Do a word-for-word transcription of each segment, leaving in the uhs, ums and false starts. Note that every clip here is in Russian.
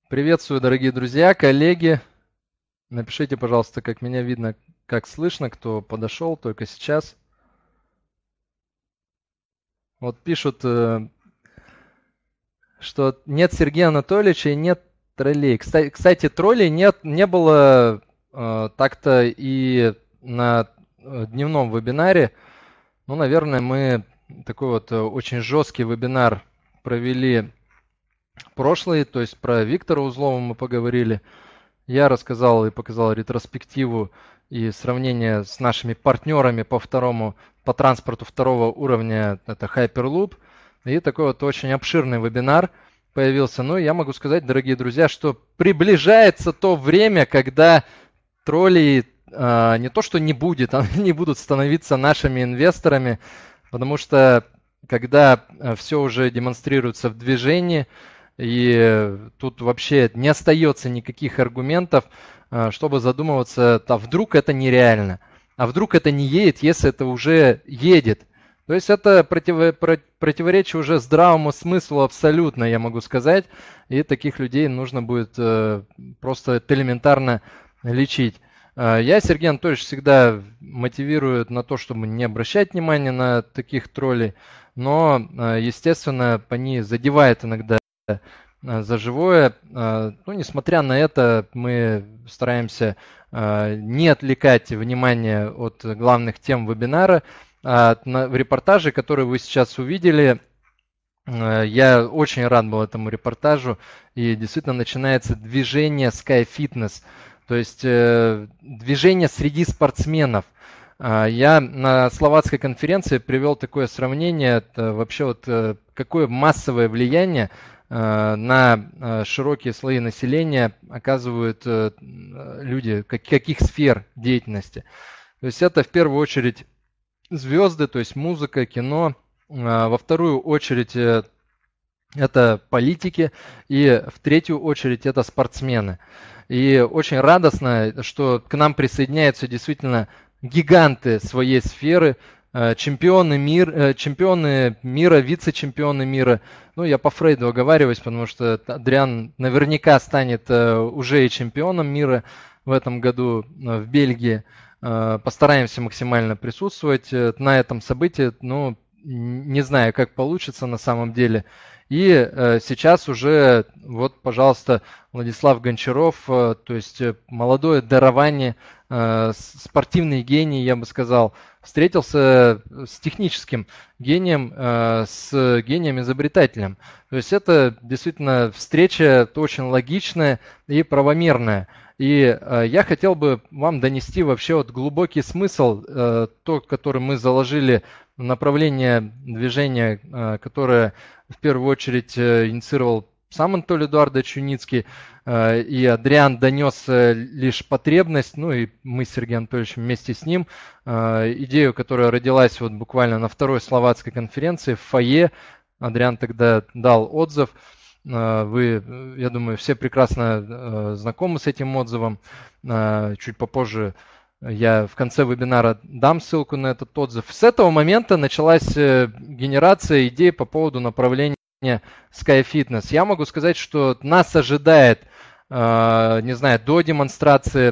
Приветствую, дорогие друзья, коллеги. Напишите, пожалуйста, как меня видно, как слышно, кто подошел только сейчас. Вот пишут, э, что нет Сергея Анатольевича и нет троллей. Кстати, кстати, троллей нет, не было э, так-то и на э, дневном вебинаре. Ну, наверное, мы такой вот э, очень жесткий вебинар провели прошлый, то есть про Виктора Узлова мы поговорили. Я рассказал и показал ретроспективу и сравнение с нашими партнерами по второму, по транспорту второго уровня, это Hyperloop. И такой вот очень обширный вебинар появился. Ну, я могу сказать, дорогие друзья, что приближается то время, когда троллей а, не то что не будет, они не будут становиться нашими инвесторами, потому что когда все уже демонстрируется в движении, и тут вообще не остается никаких аргументов, чтобы задумываться, а вдруг это нереально, а вдруг это не едет, если это уже едет. То есть это против, противоречие уже здравому смыслу абсолютно, я могу сказать, и таких людей нужно будет просто элементарно лечить. Я, Сергей Анатольевич, всегда мотивирую на то, чтобы не обращать внимания на таких троллей, но, естественно, они задевают иногда за живое. Ну, несмотря на это, мы стараемся не отвлекать внимание от главных тем вебинара. В репортаже, который вы сейчас увидели, я очень рад был этому репортажу, и действительно начинается движение Sky Fitness, то есть движение среди спортсменов. Я на словацкой конференции привел такое сравнение, это вообще вот какое массовое влияние на широкие слои населения оказывают люди, каких сфер деятельности. То есть это в первую очередь звезды, то есть музыка, кино. Во вторую очередь это политики. И в третью очередь это спортсмены. И очень радостно, что к нам присоединяются действительно гиганты своей сферы, чемпионы, мир, чемпионы мира, вице-чемпионы мира. Ну, я по Фрейду оговариваюсь, потому что Адриан наверняка станет уже и чемпионом мира в этом году в Бельгии. Постараемся максимально присутствовать на этом событии, но не знаю, как получится на самом деле. И сейчас уже, вот, пожалуйста, Владислав Гончаров, то есть молодое дарование, спортивный гений, я бы сказал, встретился с техническим гением, с гением-изобретателем. То есть это действительно встреча очень логичная и правомерная. И я хотел бы вам донести вообще вот глубокий смысл, тот, который мы заложили в направление движения, которое в первую очередь инициировал сам Анатолий Эдуардович Юницкий, и Адриан донес лишь потребность, ну и мы с Сергеем Анатольевичем вместе с ним, идею, которая родилась вот буквально на второй словацкой конференции в фойе. Адриан тогда дал отзыв. Вы, я думаю, все прекрасно знакомы с этим отзывом. Чуть попозже я в конце вебинара дам ссылку на этот отзыв. С этого момента началась генерация идей по поводу направления Sky Fitness. Я могу сказать, что нас ожидает, не знаю, до демонстрации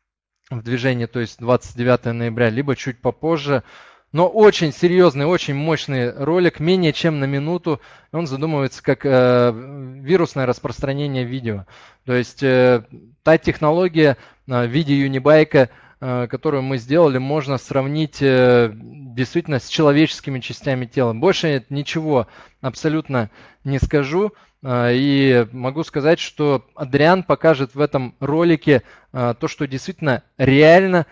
в движении, то есть двадцать девятого ноября, либо чуть попозже, но очень серьезный, очень мощный ролик, менее чем на минуту. Он задумывается как вирусное распространение видео. То есть та технология в виде юнибайка, которую мы сделали, можно сравнить действительно с человеческими частями тела. Больше ничего абсолютно не скажу. И могу сказать, что Адриан покажет в этом ролике то, что действительно реально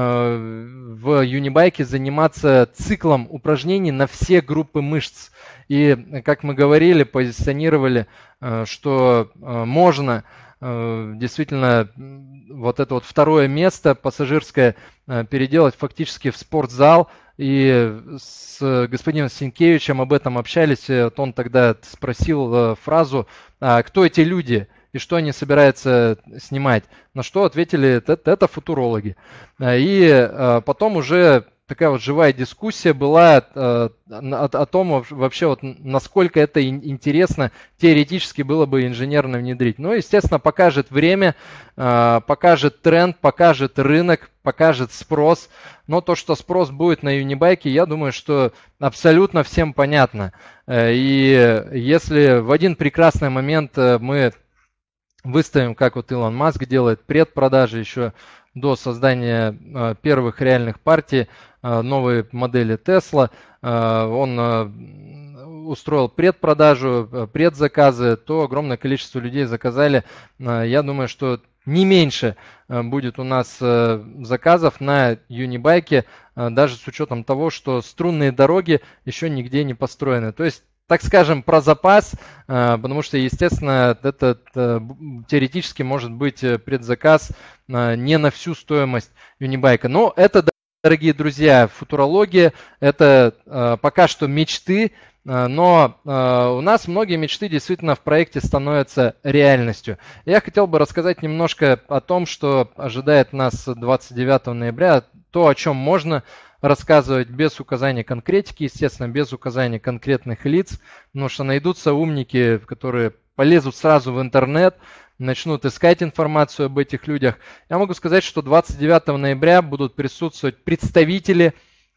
в юнибайке заниматься циклом упражнений на все группы мышц. И, как мы говорили, позиционировали, что можно действительно вот это вот второе место пассажирское переделать фактически в спортзал. И с господином Сенкевичем об этом общались. Вот он тогда спросил фразу: а кто эти люди и что они собираются снимать? На что ответили: это, это футурологи. И потом уже такая вот живая дискуссия была о, о том вообще, вот, насколько это интересно теоретически было бы инженерно внедрить. Ну, естественно, покажет время, покажет тренд, покажет рынок, покажет спрос. Но то, что спрос будет на юнибайке, я думаю, что абсолютно всем понятно. И если в один прекрасный момент мы выставим, как вот Илон Маск делает, предпродажи еще до создания э, первых реальных партий э, новой модели Tesla. Э, он э, устроил предпродажу, э, предзаказы, то огромное количество людей заказали. Э, я думаю, что не меньше э, будет у нас э, заказов на юнибайке, э, даже с учетом того, что струнные дороги еще нигде не построены. То есть, так скажем, про запас, потому что, естественно, это теоретически может быть предзаказ не на всю стоимость юнибайка. Но это, дорогие друзья, футурология, это пока что мечты, но у нас многие мечты действительно в проекте становятся реальностью. Я хотел бы рассказать немножко о том, что ожидает нас двадцать девятого ноября, то, о чем можно рассказывать без указания конкретики, естественно, без указания конкретных лиц, потому что найдутся умники, которые полезут сразу в интернет, начнут искать информацию об этих людях. Я могу сказать, что двадцать девятого ноября будут присутствовать представители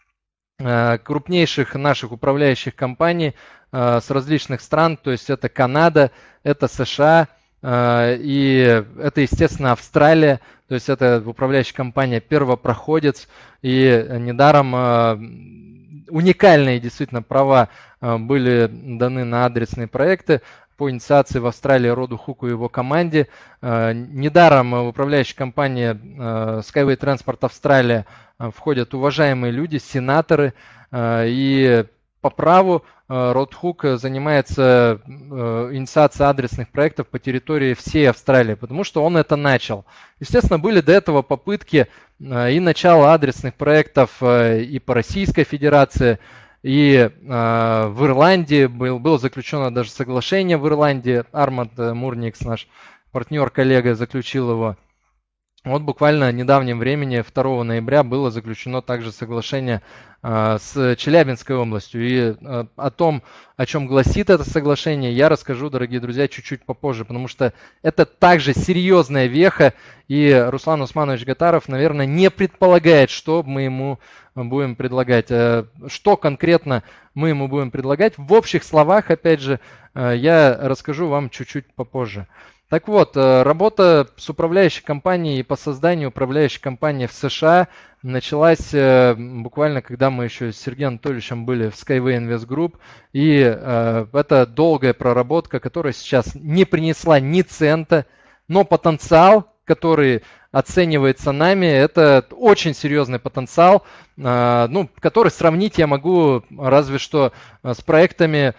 э, крупнейших наших управляющих компаний э, с различных стран, то есть это Канада, это США, э, и это, естественно, Австралия. То есть это управляющая компания «Первопроходец», и недаром э, уникальные действительно права э, были даны на адресные проекты по инициации в Австралии Роду Хуку и его команде. Э, недаром в управляющая компания э, Skyway Transport Австралия э, входят уважаемые люди, сенаторы, э, и по праву Род Хук занимается инициацией адресных проектов по территории всей Австралии, потому что он это начал. Естественно, были до этого попытки и начала адресных проектов и по Российской Федерации, и в Ирландии был, было заключено даже соглашение в Ирландии. Арманд Мурникс, наш партнер, коллега, заключил его. Вот буквально в недавнем времени, второго ноября, было заключено также соглашение э, с Челябинской областью. И э, о том, о чем гласит это соглашение, я расскажу, дорогие друзья, чуть-чуть попозже, потому что это также серьезная веха, и Руслан Усманович Гатаров, наверное, не предполагает, что мы ему будем предлагать. Э, что конкретно мы ему будем предлагать, в общих словах, опять же, э, я расскажу вам чуть-чуть попозже. Так вот, работа с управляющей компанией и по созданию управляющей компании в США началась буквально, когда мы еще с Сергеем Анатольевичем были в Skyway Invest Group. И это долгая проработка, которая сейчас не принесла ни цента, но потенциал, который оценивается нами, это очень серьезный потенциал, ну, который сравнить я могу разве что с проектами,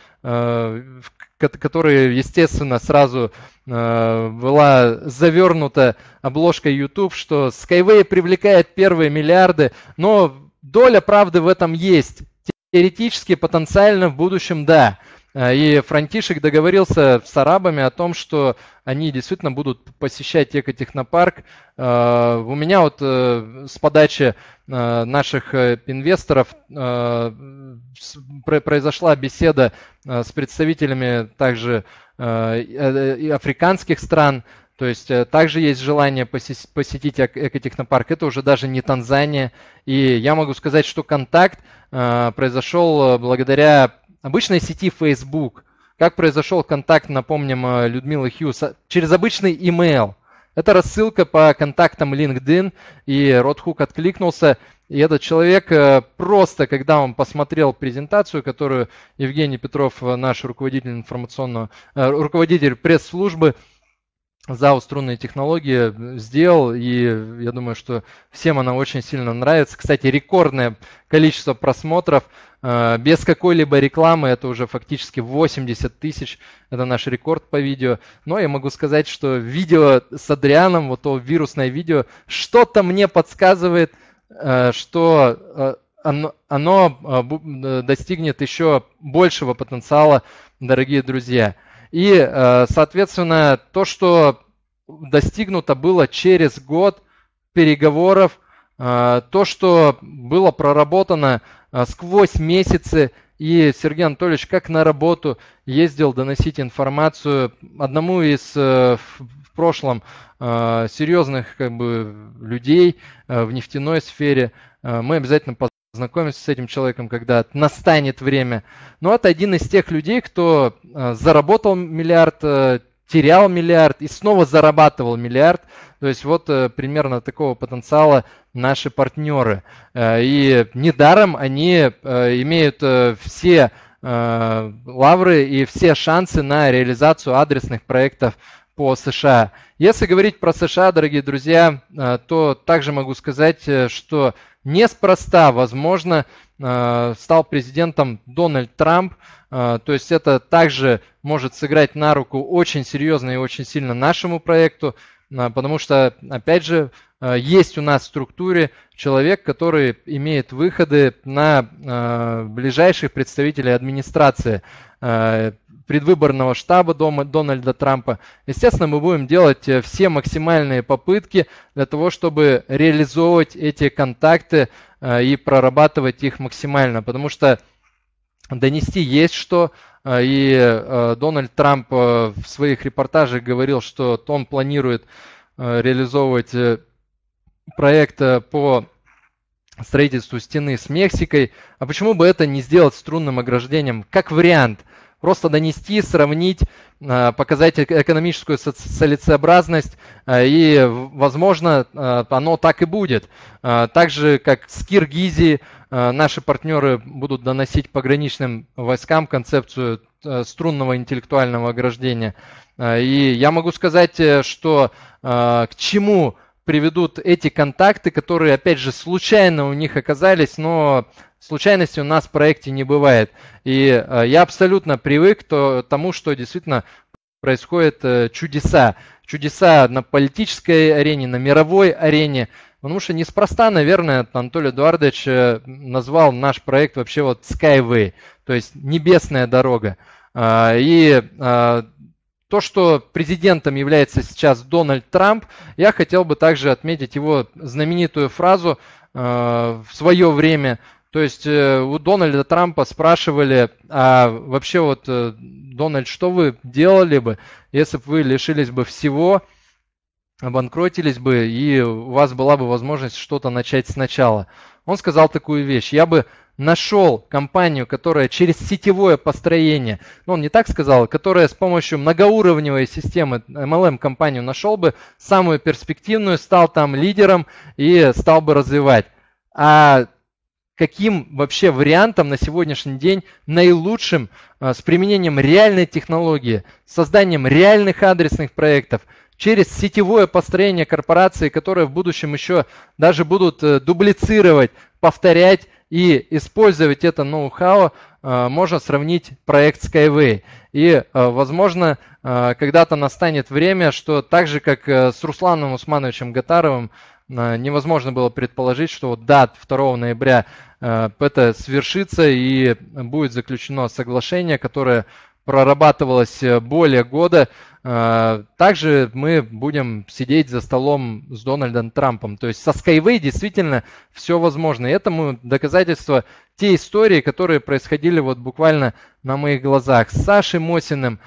которые, естественно, сразу э, была завернута обложкой YouTube, что Skyway привлекает первые миллиарды, но доля правды в этом есть. Теоретически, потенциально в будущем, да. И Франтишек договорился с арабами о том, что они действительно будут посещать экотехнопарк. У меня вот с подачи наших инвесторов произошла беседа с представителями также африканских стран. То есть также есть желание посетить экотехнопарк. Это уже даже не Танзания. И я могу сказать, что контакт произошел благодаря обычной сети Facebook. Как произошел контакт, напомним, Людмилы Хьюз, через обычный email. Это рассылка по контактам LinkedIn, и Род Хук откликнулся. И этот человек просто, когда он посмотрел презентацию, которую Евгений Петров, наш руководитель информационного, руководитель пресс-службы ЗАО «Струнные технологии», сделал, и я думаю, что всем она очень сильно нравится. Кстати, рекордное количество просмотров без какой-либо рекламы, это уже фактически восемьдесят тысяч, это наш рекорд по видео. Но я могу сказать, что видео с Адрианом, вот то вирусное видео, что-то мне подсказывает, что оно, оно достигнет еще большего потенциала, дорогие друзья. И, соответственно, то, что достигнуто было через год переговоров То, что было проработано сквозь месяцы, и Сергей Анатольевич как на работу ездил доносить информацию одному из в прошлом серьезных как бы, людей в нефтяной сфере. Мы обязательно познакомимся с этим человеком, когда настанет время. Но это один из тех людей, кто заработал миллиард, терял миллиард и снова зарабатывал миллиард. То есть вот примерно такого потенциала наши партнеры. И недаром они имеют все лавры и все шансы на реализацию адресных проектов по США. Если говорить про США, дорогие друзья, то также могу сказать, что неспроста, возможно, стал президентом Дональд Трамп. То есть это также может сыграть на руку очень серьезно и очень сильно нашему проекту, потому что, опять же, есть у нас в структуре человек, который имеет выходы на ближайших представителей администрации предвыборного штаба Дональда Трампа. Естественно, мы будем делать все максимальные попытки для того, чтобы реализовывать эти контакты и прорабатывать их максимально, потому что донести есть что. И Дональд Трамп в своих репортажах говорил, что он планирует реализовывать проект по строительству стены с Мексикой. А почему бы это не сделать струнным ограждением как вариант? Просто донести, сравнить, показать экономическую целесообразность, и, возможно, оно так и будет. Так же, как с Киргизией, наши партнеры будут доносить пограничным войскам концепцию струнного интеллектуального ограждения. И я могу сказать, что к чему приведут эти контакты, которые, опять же, случайно у них оказались, но случайности у нас в проекте не бывает. И я абсолютно привык к тому, что действительно происходят чудеса. Чудеса на политической арене, на мировой арене. Потому что неспроста, наверное, Анатолий Эдуардович назвал наш проект вообще вот Skyway, то есть небесная дорога. И то, что президентом является сейчас Дональд Трамп, я хотел бы также отметить его знаменитую фразу в свое время. То есть у Дональда Трампа спрашивали, а вообще вот, Дональд, что вы делали бы, если бы вы лишились бы всего, обанкротились бы, и у вас была бы возможность что-то начать сначала. Он сказал такую вещь: я бы нашел компанию, которая через сетевое построение, ну он не так сказал, которая с помощью многоуровневой системы эм эл эм-компанию нашел бы самую перспективную, стал там лидером и стал бы развивать. А каким вообще вариантом на сегодняшний день наилучшим с применением реальной технологии, созданием реальных адресных проектов, через сетевое построение корпорации, которые в будущем еще даже будут дублицировать, повторять и использовать это ноу-хау, можно сравнить проект Skyway. И, возможно, когда-то настанет время, что так же, как с Русланом Усмановичем Гатаровым, невозможно было предположить, что да, второго ноября это свершится и будет заключено соглашение, которое прорабатывалось более года. Также мы будем сидеть за столом с Дональдом Трампом. То есть со Skyway действительно все возможно. И этому доказательство те истории, которые происходили вот буквально на моих глазах. С Сашей Мосиным,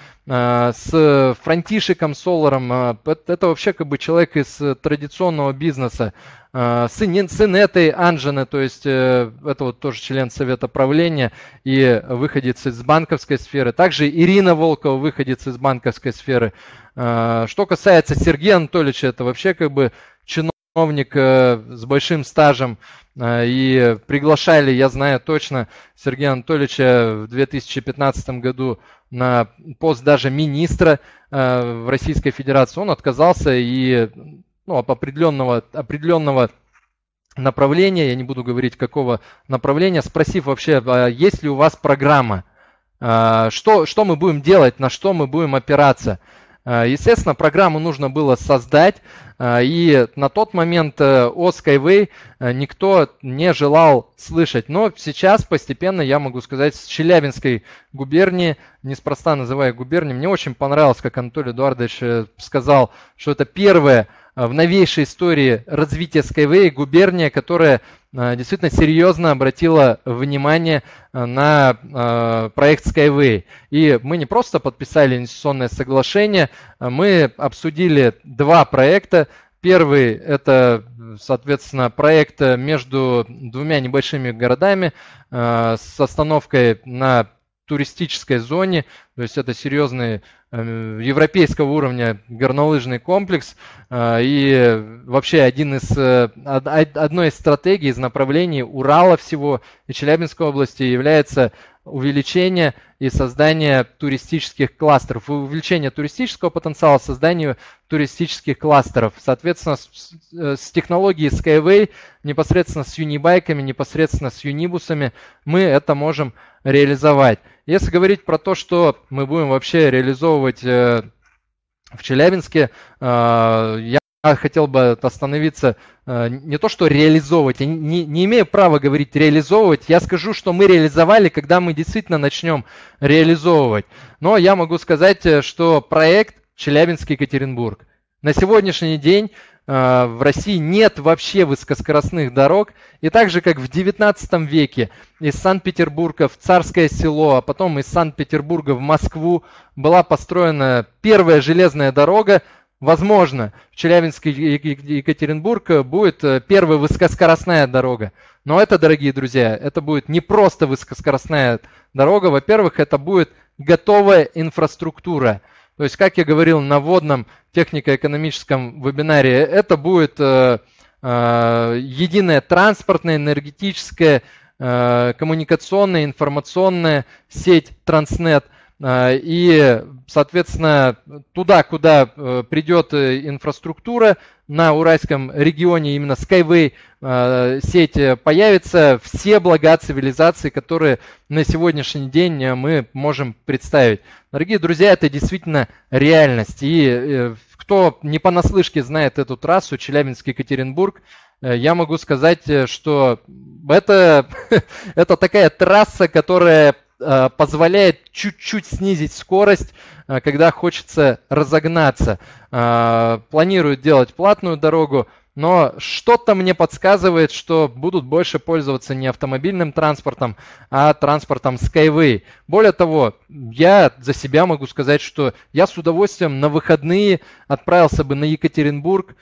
с Франтишиком Соларом. Это вообще как бы человек из традиционного бизнеса. Сын, сын этой Анжины, то есть это вот тоже член совета правления и выходец из банковской сферы. Также Ирина Волкова, выходец из банковской сферы. Что касается Сергея Анатольевича, это вообще как бы чиновник с большим стажем. И приглашали, я знаю точно, Сергея Анатольевича в две тысячи пятнадцатом году на пост даже министра в Российской Федерации. Он отказался и ну, определенного, определенного направления, я не буду говорить какого направления, спросив вообще, есть ли у вас программа, что, что мы будем делать, на что мы будем опираться. Естественно, программу нужно было создать, и на тот момент о Skyway никто не желал слышать. Но сейчас постепенно, я могу сказать, с Челябинской губернии, неспроста называя губернией, мне очень понравилось, как Анатолий Эдуардович сказал, что это первое в новейшей истории развития Skyway губерния, которая действительно серьезно обратила внимание на проект Skyway. И мы не просто подписали инвестиционное соглашение, мы обсудили два проекта. Первый – это, соответственно, проект между двумя небольшими городами с остановкой на туристической зоне, то есть это серьезный европейского уровня горнолыжный комплекс и вообще один из, одной из стратегий, из направлений Урала всего и Челябинской области является увеличение и создание туристических кластеров, увеличение туристического потенциала, создание туристических кластеров. Соответственно, с, с технологией Skyway, непосредственно с юнибайками, непосредственно с юнибусами мы это можем реализовать. Если говорить про то, что мы будем вообще реализовывать в Челябинске, я хотел бы остановиться не то, что реализовывать, я не, не имею права говорить реализовывать, я скажу, что мы реализовали, когда мы действительно начнем реализовывать. Но я могу сказать, что проект Челябинск-Екатеринбург. На сегодняшний день в России нет вообще высокоскоростных дорог, и так же, как в девятнадцатом веке из Санкт-Петербурга в Царское Село, а потом из Санкт-Петербурга в Москву была построена первая железная дорога, возможно, в Челябинске и Екатеринбург будет первая высокоскоростная дорога. Но это, дорогие друзья, это будет не просто высокоскоростная дорога. Во-первых, это будет готовая инфраструктура. То есть, как я говорил на вводном технико-экономическом вебинаре, это будет э, э, единая транспортная, энергетическая, э, коммуникационная, информационная сеть Транснет. И, соответственно, туда, куда придет инфраструктура, на Уральском регионе именно Skyway сеть появится, все блага цивилизации, которые на сегодняшний день мы можем представить. Дорогие друзья, это действительно реальность. И кто не понаслышке знает эту трассу Челябинск-Екатеринбург, я могу сказать, что это, это такая трасса, которая позволяет чуть-чуть снизить скорость, когда хочется разогнаться. Планируют делать платную дорогу, но что-то мне подсказывает, что будут больше пользоваться не автомобильным транспортом, а транспортом Skyway. Более того, я за себя могу сказать, что я с удовольствием на выходные отправился бы на Екатеринбург,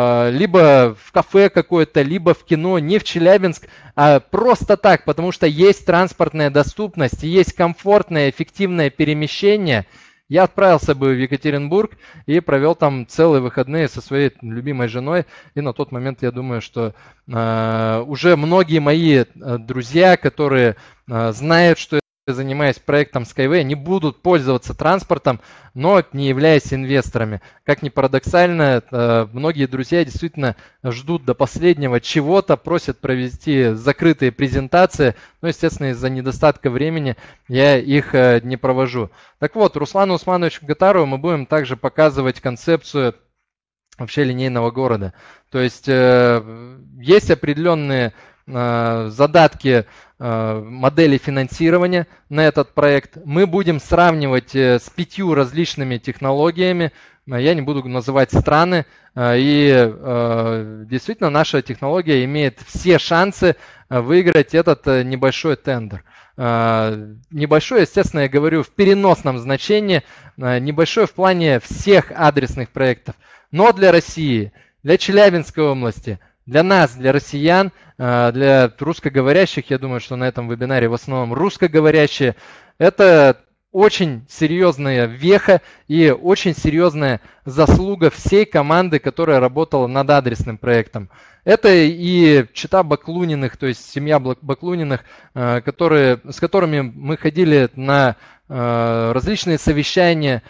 либо в кафе какое-то, либо в кино, не в Челябинск, а просто так, потому что есть транспортная доступность, есть комфортное, эффективное перемещение. Я отправился бы в Екатеринбург и провел там целые выходные со своей любимой женой. И на тот момент я думаю, что э, уже многие мои друзья, которые э, знают, что я занимаюсь проектом Skyway, не будут пользоваться транспортом, но не являясь инвесторами. Как ни парадоксально, э, многие друзья действительно ждут до последнего чего-то, просят провести закрытые презентации, но, естественно, из-за недостатка времени я их э, не провожу. Так вот, Руслану Усмановичу Гатарову мы будем также показывать концепцию вообще линейного города. То есть э, есть определенные э, задатки э, модели финансирования на этот проект. Мы будем сравнивать э, с пятью различными технологиями. Я не буду называть страны. Э, и э, действительно наша технология имеет все шансы выиграть этот э, небольшой тендер. Небольшой, естественно, я говорю в переносном значении, небольшой в плане всех адресных проектов. Но для России, для Челябинской области, для нас, для россиян, для русскоговорящих, я думаю, что на этом вебинаре в основном русскоговорящие, это очень серьезная веха и очень серьезная заслуга всей команды, которая работала над адресным проектом. Это и чета Баклуниных, то есть семья Баклуниных, которые, с которыми мы ходили на различные совещания,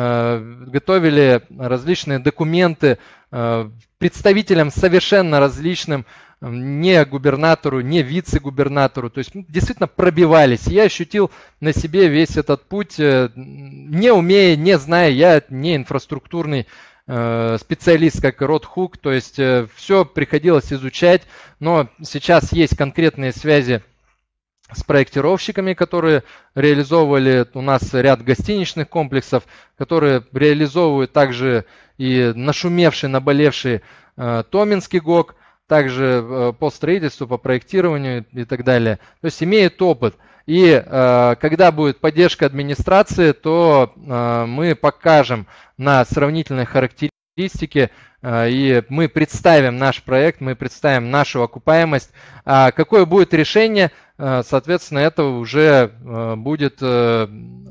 готовили различные документы представителям совершенно различным, не губернатору, не вице-губернатору, то есть действительно пробивались. Я ощутил на себе весь этот путь, не умея, не зная, я не инфраструктурный специалист, как Род Хук, то есть все приходилось изучать, но сейчас есть конкретные связи с проектировщиками, которые реализовывали у нас ряд гостиничных комплексов, которые реализовывают также и нашумевший, наболевший э, Томинский ГОК, также э, по строительству, по проектированию и так далее. То есть имеет опыт. И э, когда будет поддержка администрации, то э, мы покажем на сравнительной характеристике, э, и мы представим наш проект, мы представим нашу окупаемость. А какое будет решение, э, соответственно, это уже э, будет э,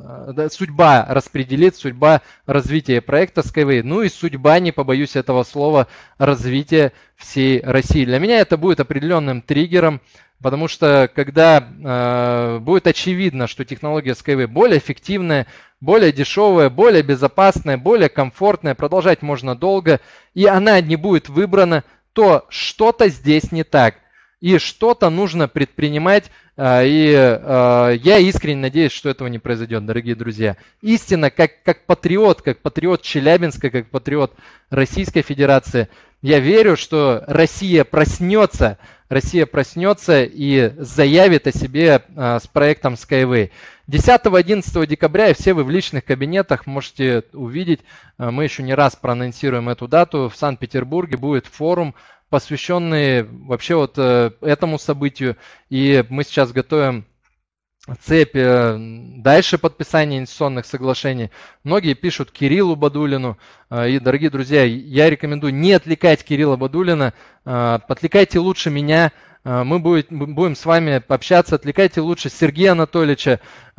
судьба распределит, судьба развития проекта Skyway, ну и судьба, не побоюсь этого слова, развития всей России. Для меня это будет определенным триггером. Потому что когда э, будет очевидно, что технология Skyway более эффективная, более дешевая, более безопасная, более комфортная, продолжать можно долго, и она не будет выбрана, то что-то здесь не так. И что-то нужно предпринимать, э, и э, я искренне надеюсь, что этого не произойдет, дорогие друзья. Истинно, как, как патриот, как патриот Челябинска, как патриот Российской Федерации, я верю, что Россия проснется, Россия проснется и заявит о себе а, с проектом Skyway. десятого-одиннадцатого декабря, и все вы в личных кабинетах можете увидеть, а, мы еще не раз проанонсируем эту дату, в Санкт-Петербурге будет форум, посвященный вообще вот а, этому событию, и мы сейчас готовим цепь дальше подписания инвестиционных соглашений. Многие пишут Кириллу Бадулину. И, дорогие друзья, я рекомендую не отвлекать Кирилла Бадулина. Отвлекайте лучше меня. Мы будем с вами общаться. Отвлекайте лучше Сергея Анатольевича.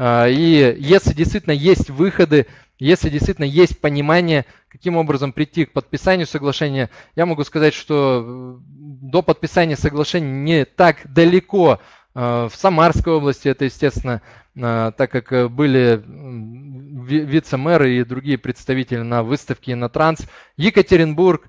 И если действительно есть выходы, если действительно есть понимание, каким образом прийти к подписанию соглашения, я могу сказать, что до подписания соглашения не так далеко. В Самарской области это, естественно, так как были вице-мэры и другие представители на выставке «Иннотранс». Екатеринбург,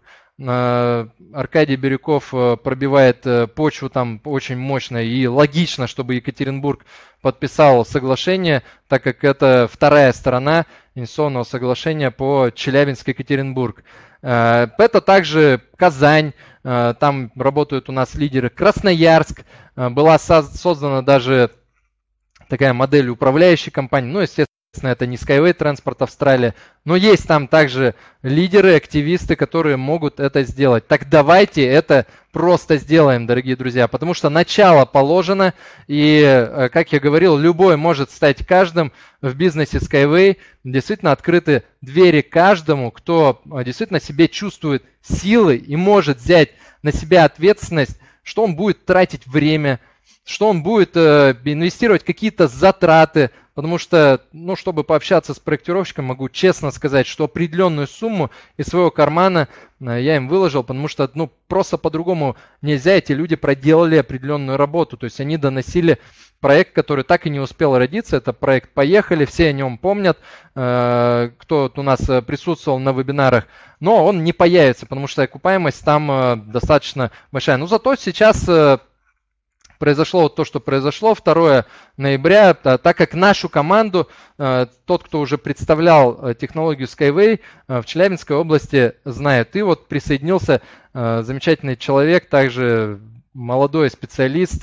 Аркадий Бирюков пробивает почву там очень мощно, и логично, чтобы Екатеринбург подписал соглашение, так как это вторая сторона инвестиционного соглашения по Челябинск-Екатеринбург. Это также Казань, там работают у нас лидеры. Красноярск, была создана даже такая модель управляющей компании, ну, естественно, это не Skyway Transport Австралия, но есть там также лидеры, активисты, которые могут это сделать. Так давайте это просто сделаем, дорогие друзья, потому что начало положено, и, как я говорил, любой может стать каждым в бизнесе Skyway. Действительно открыты двери каждому, кто действительно себе чувствует силы и может взять на себя ответственность, что он будет тратить время, что он будет инвестировать какие-то затраты, потому что, ну, чтобы пообщаться с проектировщиком, могу честно сказать, что определенную сумму из своего кармана я им выложил, потому что, ну, просто по-другому нельзя. Эти люди проделали определенную работу, то есть они доносили проект, который так и не успел родиться. Это проект «Поехали», все о нем помнят, кто у нас присутствовал на вебинарах, но он не появится, потому что окупаемость там достаточно большая. Но зато сейчас произошло вот то, что произошло второго ноября, так как нашу команду, тот, кто уже представлял технологию Skyway в Челябинской области, знает. И вот присоединился замечательный человек, также молодой специалист,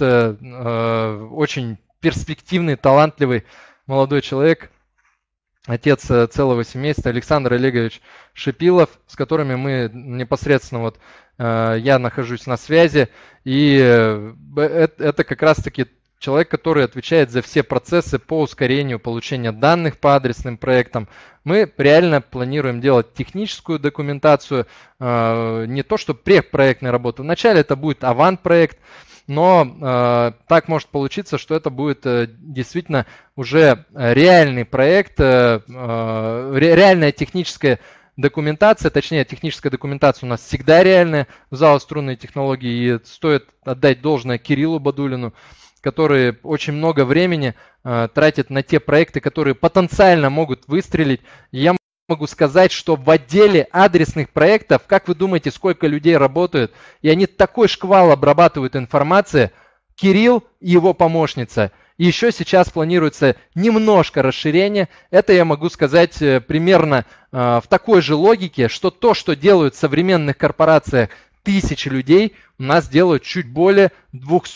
очень перспективный, талантливый молодой человек, отец целого семейства, Александр Олегович Шипилов, с которыми мы непосредственно, вот я нахожусь на связи, и это как раз-таки человек, который отвечает за все процессы по ускорению получения данных по адресным проектам. Мы реально планируем делать техническую документацию, не то что предпроектная работа. Вначале это будет авант-проект, но э, так может получиться, что это будет э, действительно уже реальный проект, э, э, реальная техническая документация, точнее техническая документация у нас всегда реальная в ЗАО «Струнные технологии», и стоит отдать должное Кириллу Бадулину, который очень много времени э, тратит на те проекты, которые потенциально могут выстрелить. И я могу сказать, что в отделе адресных проектов, как вы думаете, сколько людей работают, и они такой шквал обрабатывают информации, Кирилл и его помощница. И еще сейчас планируется немножко расширение. Это я могу сказать примерно э, в такой же логике, что то, что делают в современных корпорациях тысячи людей, у нас делают чуть более двухсот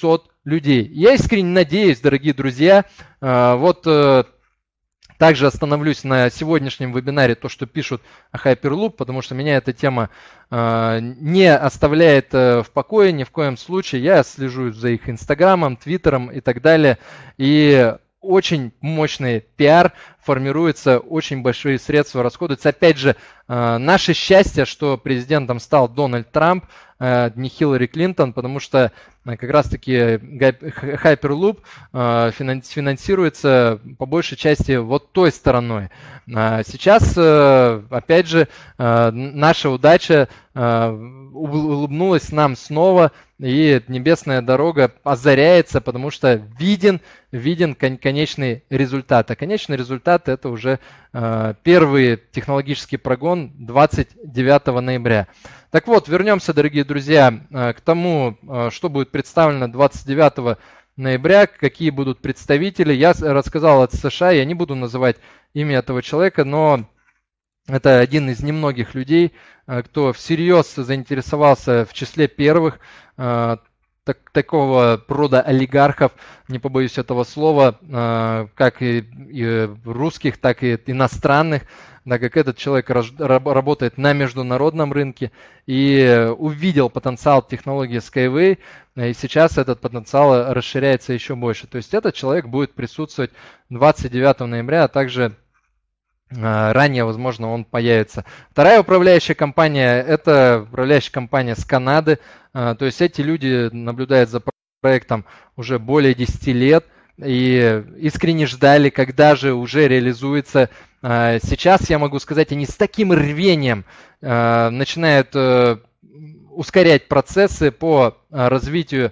людей. Я искренне надеюсь, дорогие друзья, вот также остановлюсь на сегодняшнем вебинаре, то, что пишут о Hyperloop, потому что меня эта тема не оставляет в покое ни в коем случае. Я слежу за их инстаграмом, твиттером и так далее. И очень мощный пиар формируется, очень большие средства расходуются. Опять же, наше счастье, что президентом стал Дональд Трамп, не Хиллари Клинтон, потому что как раз-таки Hyperloop финансируется по большей части вот той стороной. Сейчас, опять же, наша удача улыбнулась нам снова, и небесная дорога озаряется, потому что виден, виден конечный результат. А конечный результат – это уже первый технологический прогон двадцать девятого ноября. Так вот, вернемся, дорогие друзья, к тому, что будет представлено двадцать девятого ноября, какие будут представители. Я рассказал от США, я не буду называть имя этого человека, но это один из немногих людей, кто всерьез заинтересовался в числе первых так, такого рода олигархов, не побоюсь этого слова, как и, и русских, так и иностранных, так как этот человек работает на международном рынке и увидел потенциал технологии Skyway, и сейчас этот потенциал расширяется еще больше. То есть этот человек будет присутствовать двадцать девятого ноября, а также ранее, возможно, он появится. Вторая управляющая компания – это управляющая компания с Канады. То есть эти люди наблюдают за проектом уже более десяти лет и искренне ждали, когда же уже реализуется. Сейчас, я могу сказать, они с таким рвением начинают ускорять процессы по развитию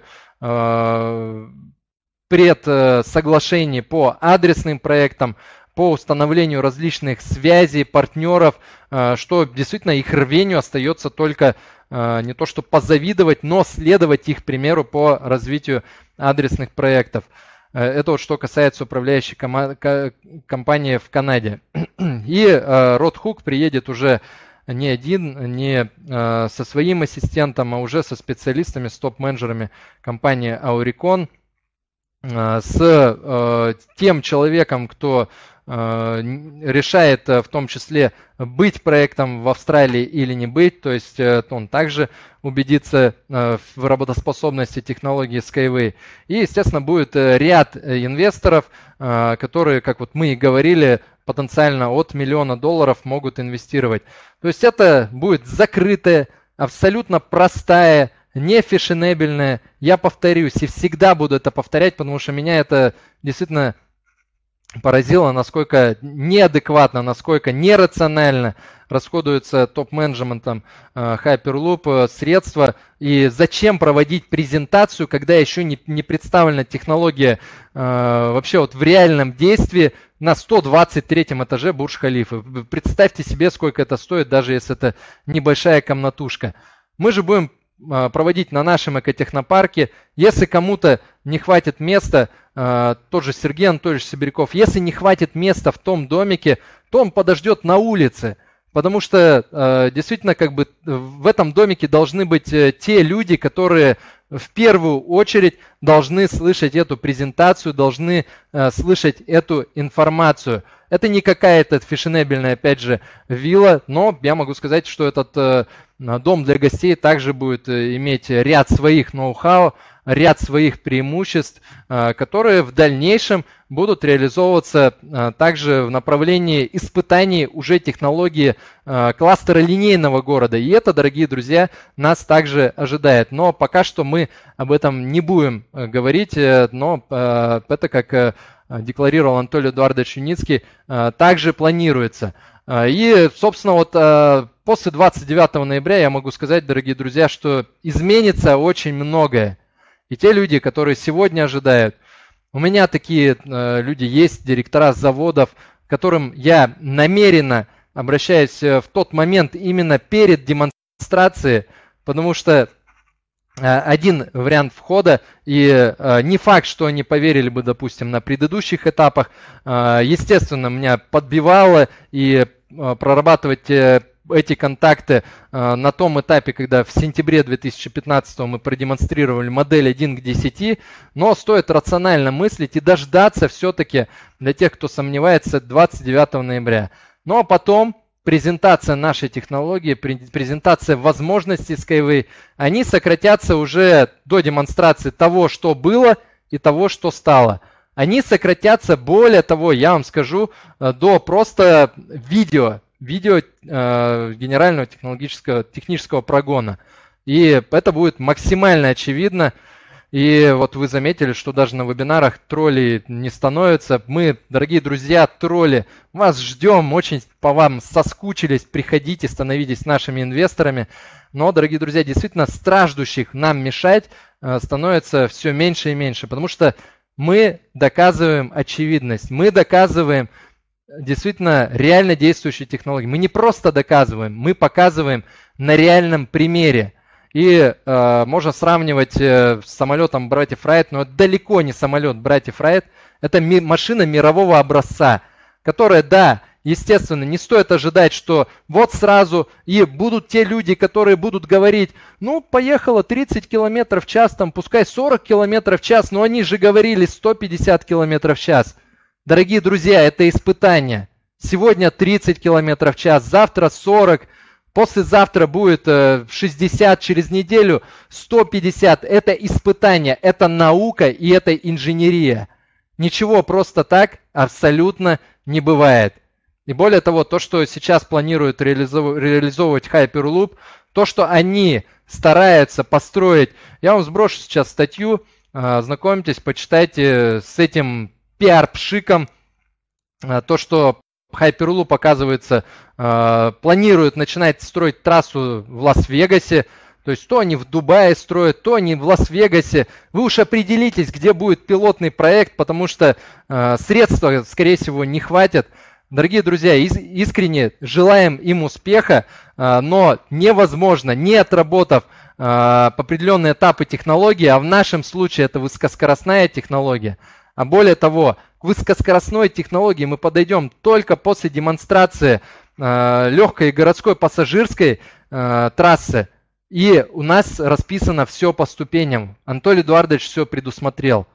предсоглашений по адресным проектам, по установлению различных связей, партнеров, что действительно их рвению остается только не то что позавидовать, но следовать их примеру по развитию адресных проектов. Это вот что касается управляющей компании в Канаде. И Род Хук приедет уже не один, не со своим ассистентом, а уже со специалистами, с топ-менеджерами компании Auricon, с тем человеком, кто решает в том числе быть проектом в Австралии или не быть, то есть он также убедится в работоспособности технологии Skyway. И, естественно, будет ряд инвесторов, которые, как вот мы и говорили, потенциально от миллиона долларов могут инвестировать. То есть это будет закрытая, абсолютно простая, не фешенебельная. Я повторюсь и всегда буду это повторять, потому что меня это действительно поразило, насколько неадекватно, насколько нерационально расходуются топ-менеджментом Hyperloop средства, и зачем проводить презентацию, когда еще не, не представлена технология вообще вот в реальном действии на сто двадцать третьем этаже Бурдж-Халифы. Представьте себе, сколько это стоит, даже если это небольшая комнатушка. Мы же будем проводить на нашем экотехнопарке. Если кому-то не хватит места, тот же Сергей Анатольевич Сибиряков, если не хватит места в том домике, то он подождет на улице. Потому что действительно как бы в этом домике должны быть те люди, которые в первую очередь должны слышать эту презентацию, должны слышать эту информацию. Это не какая-то фешенебельная, опять же, вилла, но я могу сказать, что этот дом для гостей также будет иметь ряд своих ноу-хау, ряд своих преимуществ, которые в дальнейшем будут реализовываться также в направлении испытаний уже технологии кластера линейного города. И это, дорогие друзья, нас также ожидает. Но пока что мы об этом не будем говорить, но это, как декларировал Анатолий Эдуардович Юницкий, также планируется. И, собственно, вот после двадцать девятого ноября я могу сказать, дорогие друзья, что изменится очень многое. И те люди, которые сегодня ожидают, у меня такие э, люди есть, директора заводов, к которым я намеренно обращаюсь в тот момент именно перед демонстрацией, потому что э, один вариант входа, и э, не факт, что они поверили бы, допустим, на предыдущих этапах, э, естественно, меня подбивало, и э, прорабатывать э, эти контакты на том этапе, когда в сентябре две тысячи пятнадцатого мы продемонстрировали модель один к десяти, но стоит рационально мыслить и дождаться все-таки для тех, кто сомневается, двадцать девятого ноября. Ну а потом презентация нашей технологии, презентация возможностей Skyway, они сократятся уже до демонстрации того, что было и того, что стало. Они сократятся, более того, я вам скажу, до просто видео, видео э, генерального технологического, технического прогона. И это будет максимально очевидно. И вот вы заметили, что даже на вебинарах троллей не становится. Мы, дорогие друзья, тролли, вас ждем, очень по вам соскучились, приходите, становитесь нашими инвесторами. Но, дорогие друзья, действительно страждущих нам мешать э, становится все меньше и меньше, потому что мы доказываем очевидность, мы доказываем действительно реально действующие технологии. Мы не просто доказываем, мы показываем на реальном примере. И э, можно сравнивать э, с самолетом братьев Райт, но это далеко не самолет братьев Райт. Это ми- машина мирового образца, которая, да, естественно, не стоит ожидать, что вот сразу и будут те люди, которые будут говорить, ну, поехало тридцать километров в час, там, пускай сорок километров в час, но они же говорили сто пятьдесят километров в час. Дорогие друзья, это испытание. Сегодня тридцать километров в час, завтра сорок, послезавтра будет шестьдесят, через неделю сто пятьдесят. Это испытание, это наука и это инженерия. Ничего просто так абсолютно не бывает. И более того, то, что сейчас планируют реализовывать, реализовывать Hyperloop, то, что они стараются построить, я вам сброшу сейчас статью, ознакомьтесь, почитайте с этим пиар-пшиком, то, что Hyperloop, оказывается, планирует начинать строить трассу в Лас-Вегасе. То есть то они в Дубае строят, то они в Лас-Вегасе. Вы уж определитесь, где будет пилотный проект, потому что средств, скорее всего, не хватит. Дорогие друзья, искренне желаем им успеха, но невозможно, не отработав определенные этапы технологии, а в нашем случае это высокоскоростная технология. А более того, к высокоскоростной технологии мы подойдем только после демонстрации легкой городской пассажирской трассы. И у нас расписано все по ступеням. Анатолий Эдуардович все предусмотрел.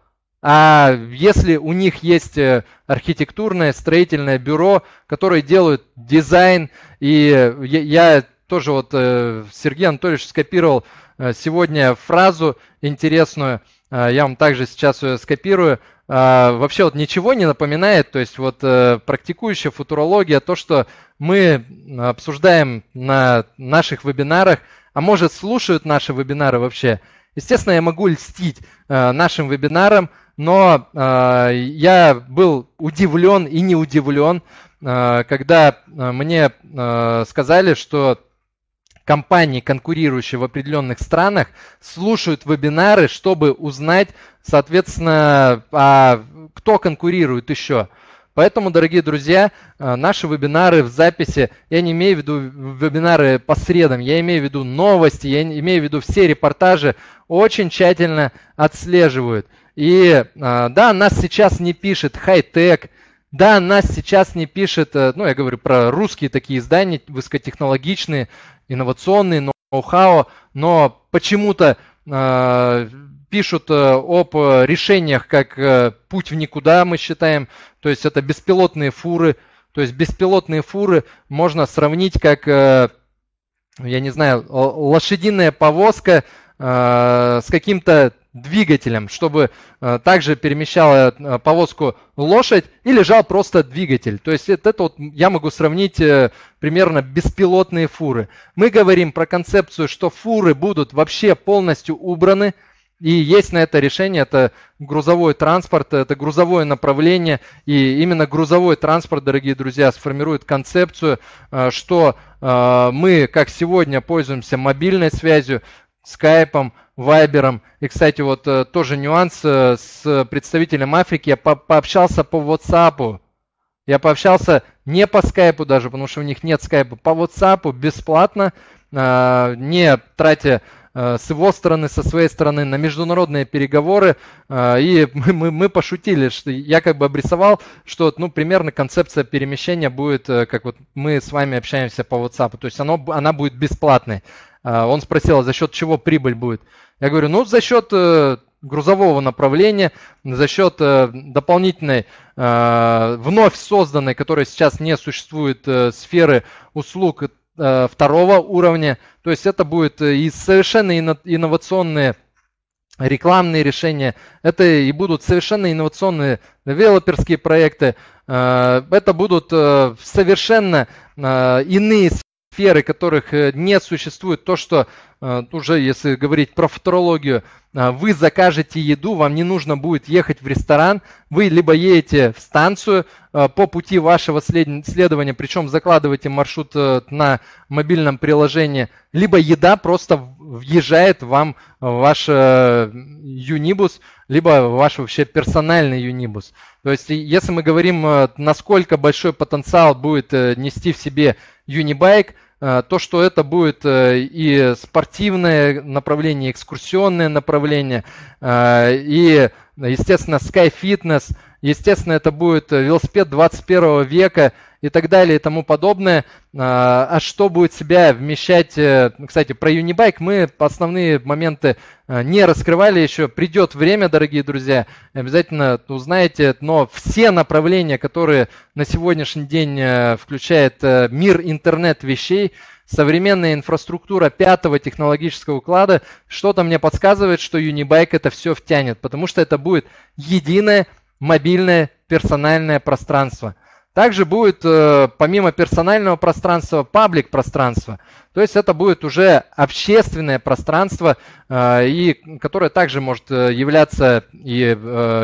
А если у них есть архитектурное строительное бюро, которое делают дизайн, и я, я тоже вот Сергей Анатольевич скопировал сегодня фразу интересную, я вам также сейчас ее скопирую. Вообще вот ничего не напоминает, то есть вот практикующая футурология, то, что мы обсуждаем на наших вебинарах, а может слушают наши вебинары вообще. Естественно, я могу льстить нашим вебинарам, но э, я был удивлен и не удивлен, э, когда мне э, сказали, что компании, конкурирующие в определенных странах, слушают вебинары, чтобы узнать, соответственно, а кто конкурирует еще. Поэтому, дорогие друзья, наши вебинары в записи, я не имею в виду вебинары по средам, я имею в виду новости, я имею в виду все репортажи, очень тщательно отслеживают. И да, нас сейчас не пишет хай-тек, да, нас сейчас не пишет, ну я говорю про русские такие издания, высокотехнологичные, инновационные, ноу-хау, но почему-то э, пишут об решениях, как путь в никуда, мы считаем, то есть это беспилотные фуры, то есть беспилотные фуры можно сравнить как, я не знаю, лошадиная повозка с каким-то двигателем, чтобы также перемещала повозку лошадь и лежал просто двигатель. То есть это, это вот я могу сравнить примерно беспилотные фуры. Мы говорим про концепцию, что фуры будут вообще полностью убраны, и есть на это решение, это грузовой транспорт, это грузовое направление, и именно грузовой транспорт, дорогие друзья, сформирует концепцию, что мы, как сегодня, пользуемся мобильной связью, скайпом, вайбером. И, кстати, вот тоже нюанс с представителем Африки, я по пообщался по WhatsApp, я пообщался не по скайпу даже, потому что у них нет скайпа, по WhatsApp бесплатно, не тратя с его стороны, со своей стороны, на международные переговоры. И мы, мы, мы пошутили, что я как бы обрисовал, что ну, примерно концепция перемещения будет, как вот мы с вами общаемся по WhatsApp, то есть оно, она будет бесплатной. Он спросил, за счет чего прибыль будет. Я говорю, ну за счет грузового направления, за счет дополнительной, вновь созданной, которая сейчас не существует, сферы услуг второго уровня. То есть это будет и совершенно инновационные рекламные решения, это и будут совершенно инновационные девелоперские проекты, это будут совершенно иные сферы, которых не существует. То, что уже, если говорить про футурологию, вы закажете еду, вам не нужно будет ехать в ресторан, вы либо едете в станцию по пути вашего следования, причем закладываете маршрут на мобильном приложении, либо еда просто въезжает вам в ваш юнибус, либо в ваш вообще персональный юнибус. То есть, если мы говорим, насколько большой потенциал будет нести в себе юнибайк, то, что это будет и спортивное направление, и экскурсионное направление, и, естественно, Sky Fitness, естественно, это будет велосипед двадцать первого века и так далее и тому подобное. А что будет в себя вмещать, кстати, про юнибайк мы основные моменты не раскрывали еще, придет время, дорогие друзья, обязательно узнаете, но все направления, которые на сегодняшний день включает мир интернет-вещей, современная инфраструктура пятого технологического уклада, что-то мне подсказывает, что юнибайк это все втянет, потому что это будет единое мобильное персональное пространство. Также будет, помимо персонального пространства, паблик пространство. То есть это будет уже общественное пространство, и которое также может являться и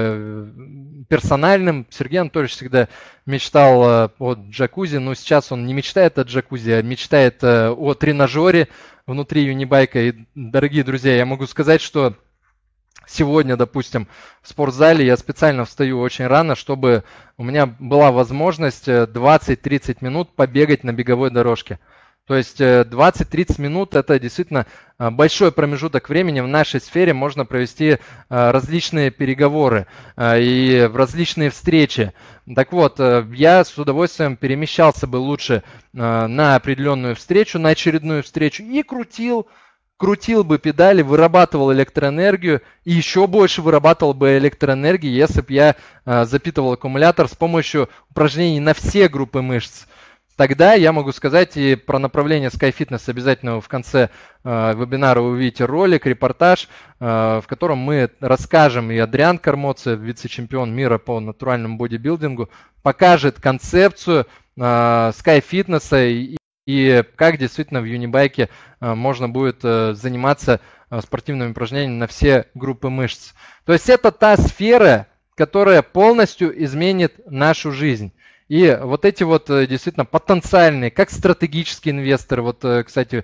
персональным. Сергей Анатольевич всегда мечтал о джакузи, но сейчас он не мечтает о джакузи, а мечтает о тренажере внутри юнибайка. И, дорогие друзья, я могу сказать, что сегодня, допустим, в спортзале я специально встаю очень рано, чтобы у меня была возможность двадцать-тридцать минут побегать на беговой дорожке. То есть двадцать-тридцать минут – это действительно большой промежуток времени. В нашей сфере можно провести различные переговоры и различные встречи. Так вот, я с удовольствием перемещался бы лучше на определенную встречу, на очередную встречу и крутил, крутил бы педали, вырабатывал электроэнергию и еще больше вырабатывал бы электроэнергии, если бы я запитывал аккумулятор с помощью упражнений на все группы мышц. Тогда я могу сказать и про направление Sky Fitness. Обязательно в конце э, вебинара вы увидите ролик, репортаж, э, в котором мы расскажем, и Адриан Кармоце, вице-чемпион мира по натуральному бодибилдингу, покажет концепцию э, Sky Fitness и, и как действительно в юнибайке э, можно будет э, заниматься э, спортивными упражнениями на все группы мышц. То есть это та сфера, которая полностью изменит нашу жизнь. И вот эти вот действительно потенциальные, как стратегические инвесторы, вот, кстати,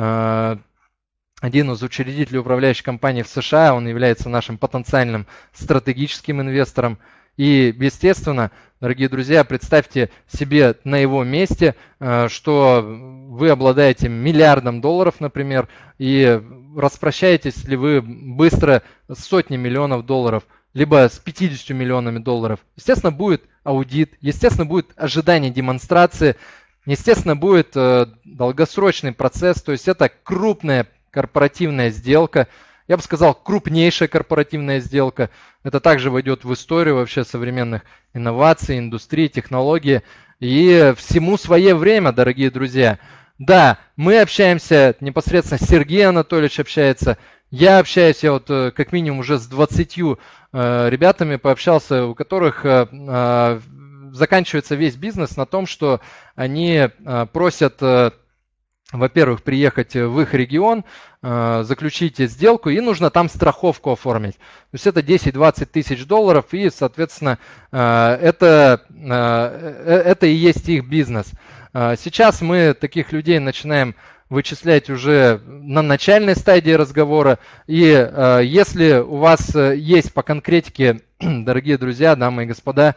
один из учредителей управляющей компании в США, он является нашим потенциальным стратегическим инвестором. И, естественно, дорогие друзья, представьте себе на его месте, что вы обладаете миллиардом долларов, например, и распрощаетесь ли вы быстро с сотней миллионов долларов, либо с пятьюдесятью миллионами долларов. Естественно, будет аудит, естественно, будет ожидание демонстрации, естественно, будет э, долгосрочный процесс, то есть это крупная корпоративная сделка, я бы сказал, крупнейшая корпоративная сделка. Это также войдет в историю вообще современных инноваций, индустрии, технологий, и всему свое время, дорогие друзья. Да, мы общаемся непосредственно, Сергей Анатольевич общается, я общаюсь, я вот как минимум уже с двадцатью э, ребятами пообщался, у которых э, э, заканчивается весь бизнес на том, что они э, просят, э, во-первых, приехать в их регион, э, заключить сделку, и нужно там страховку оформить. То есть это десять-двадцать тысяч долларов, и, соответственно, э, это, э, это и есть их бизнес. Э, сейчас мы таких людей начинаем вычислять уже на начальной стадии разговора. И э, если у вас есть по конкретике, дорогие друзья, дамы и господа,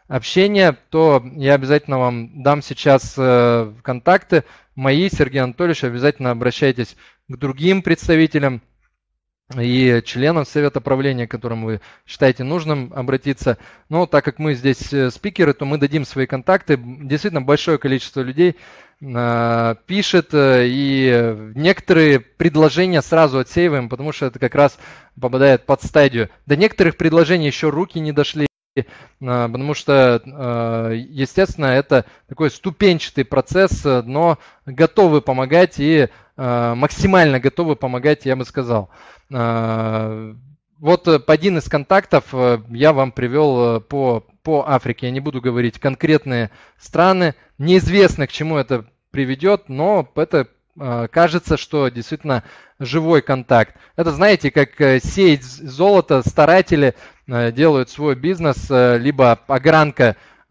общения, то я обязательно вам дам сейчас э, контакты мои, Сергей Анатольевич, обязательно обращайтесь к другим представителям и членам совета правления, к которым вы считаете нужным обратиться. Но так как мы здесь спикеры, то мы дадим свои контакты. Действительно, большое количество людей э, пишет, и некоторые предложения сразу отсеиваем, потому что это как раз попадает под стадию. До некоторых предложений еще руки не дошли, потому что, естественно, это такой ступенчатый процесс, но готовы помогать и максимально готовы помогать, я бы сказал. Вот один из контактов я вам привел по, по Африке. Я не буду говорить конкретные страны. Неизвестно, к чему это приведет, но это кажется, что действительно живой контакт. Это, знаете, как сеять золото, старатели делают свой бизнес, либо огранка,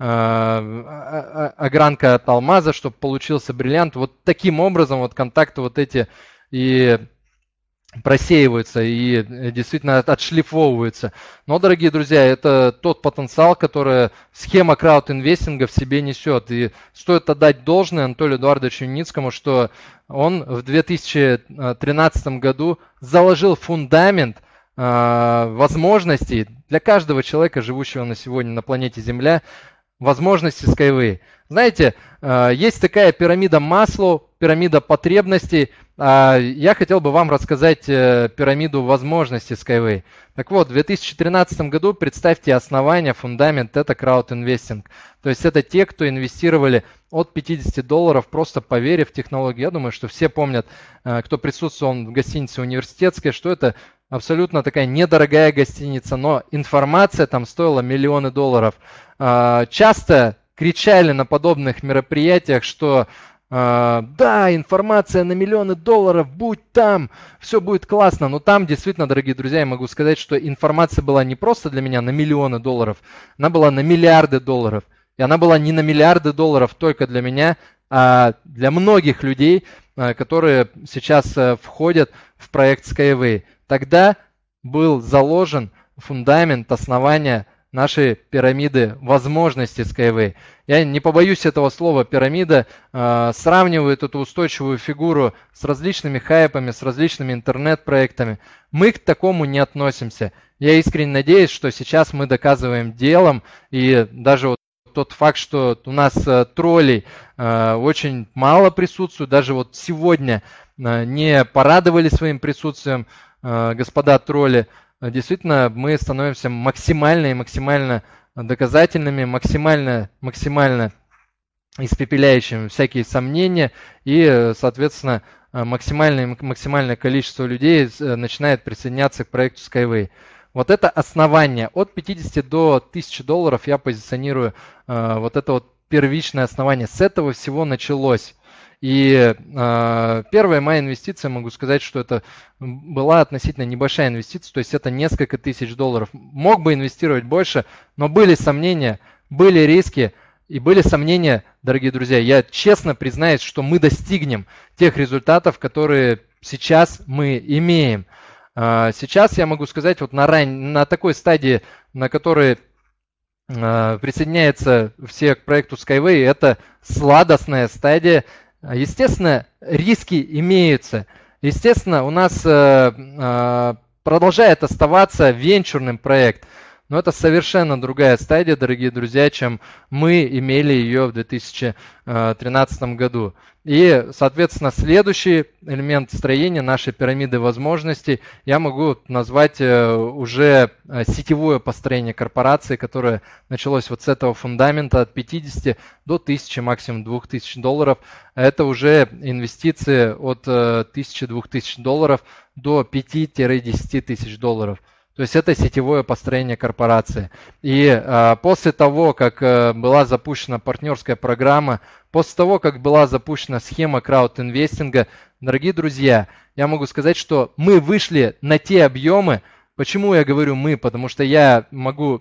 огранка от алмаза, чтобы получился бриллиант. Вот таким образом вот контакты вот эти и просеиваются и действительно отшлифовываются. Но, дорогие друзья, это тот потенциал, который схема краудинвестинга в себе несет. И стоит отдать должное Анатолию Эдуардовичу Юницкому, что он в две тысячи тринадцатом году заложил фундамент э, возможностей для каждого человека, живущего на сегодня на планете Земля, возможности Skyway. Знаете, э, есть такая пирамида Маслоу, пирамида потребностей. Я хотел бы вам рассказать пирамиду возможностей Skyway. Так вот, в две тысячи тринадцатом году, представьте, основание, фундамент – это краудинвестинг. То есть это те, кто инвестировали от пятидесяти долларов, просто поверив в технологию. Я думаю, что все помнят, кто присутствовал в гостинице «Университетская», что это абсолютно такая недорогая гостиница, но информация там стоила миллионы долларов. Часто кричали на подобных мероприятиях, что Uh, да, информация на миллионы долларов, будь там, все будет классно. Но там действительно, дорогие друзья, я могу сказать, что информация была не просто для меня на миллионы долларов, она была на миллиарды долларов. И она была не на миллиарды долларов только для меня, а для многих людей, которые сейчас входят в проект Skyway. Тогда был заложен фундамент, основания нашей пирамиды возможностей Skyway. Я не побоюсь этого слова пирамида, э, сравнивают эту устойчивую фигуру с различными хайпами, с различными интернет-проектами. Мы к такому не относимся. Я искренне надеюсь, что сейчас мы доказываем делом, и даже вот тот факт, что у нас э, троллей э, очень мало присутствует, даже вот сегодня э, не порадовали своим присутствием э, господа тролли. Действительно, мы становимся максимально и максимально доказательными, максимально, максимально испепеляющими всякие сомнения, и, соответственно, максимальное, максимальное количество людей начинает присоединяться к проекту Skyway. Вот это основание. От пятидесяти до тысячи долларов я позиционирую вот это вот первичное основание. С этого всего началось. И э, первая моя инвестиция, могу сказать, что это была относительно небольшая инвестиция, то есть это несколько тысяч долларов. Мог бы инвестировать больше, но были сомнения, были риски и были сомнения, дорогие друзья. Я честно признаюсь, что мы достигнем тех результатов, которые сейчас мы имеем. Э, сейчас я могу сказать, вот на, ран... на такой стадии, на которой э, присоединяются все к проекту Skyway, это сладостная стадия. Естественно, риски имеются. Естественно, у нас э, э, продолжает оставаться венчурный проект. Но это совершенно другая стадия, дорогие друзья, чем мы имели ее в две тысячи тринадцатом году. И, соответственно, следующий элемент строения нашей пирамиды возможностей я могу назвать уже сетевое построение корпорации, которое началось вот с этого фундамента от пятидесяти до тысячи, максимум двух тысяч долларов. Это уже инвестиции от тысячи-двух тысяч долларов до пяти-десяти тысяч долларов. То есть это сетевое построение корпорации. И э, после того, как э, была запущена партнерская программа, после того, как была запущена схема краудинвестинга, дорогие друзья, я могу сказать, что мы вышли на те объемы. Почему я говорю мы? Потому что я могу,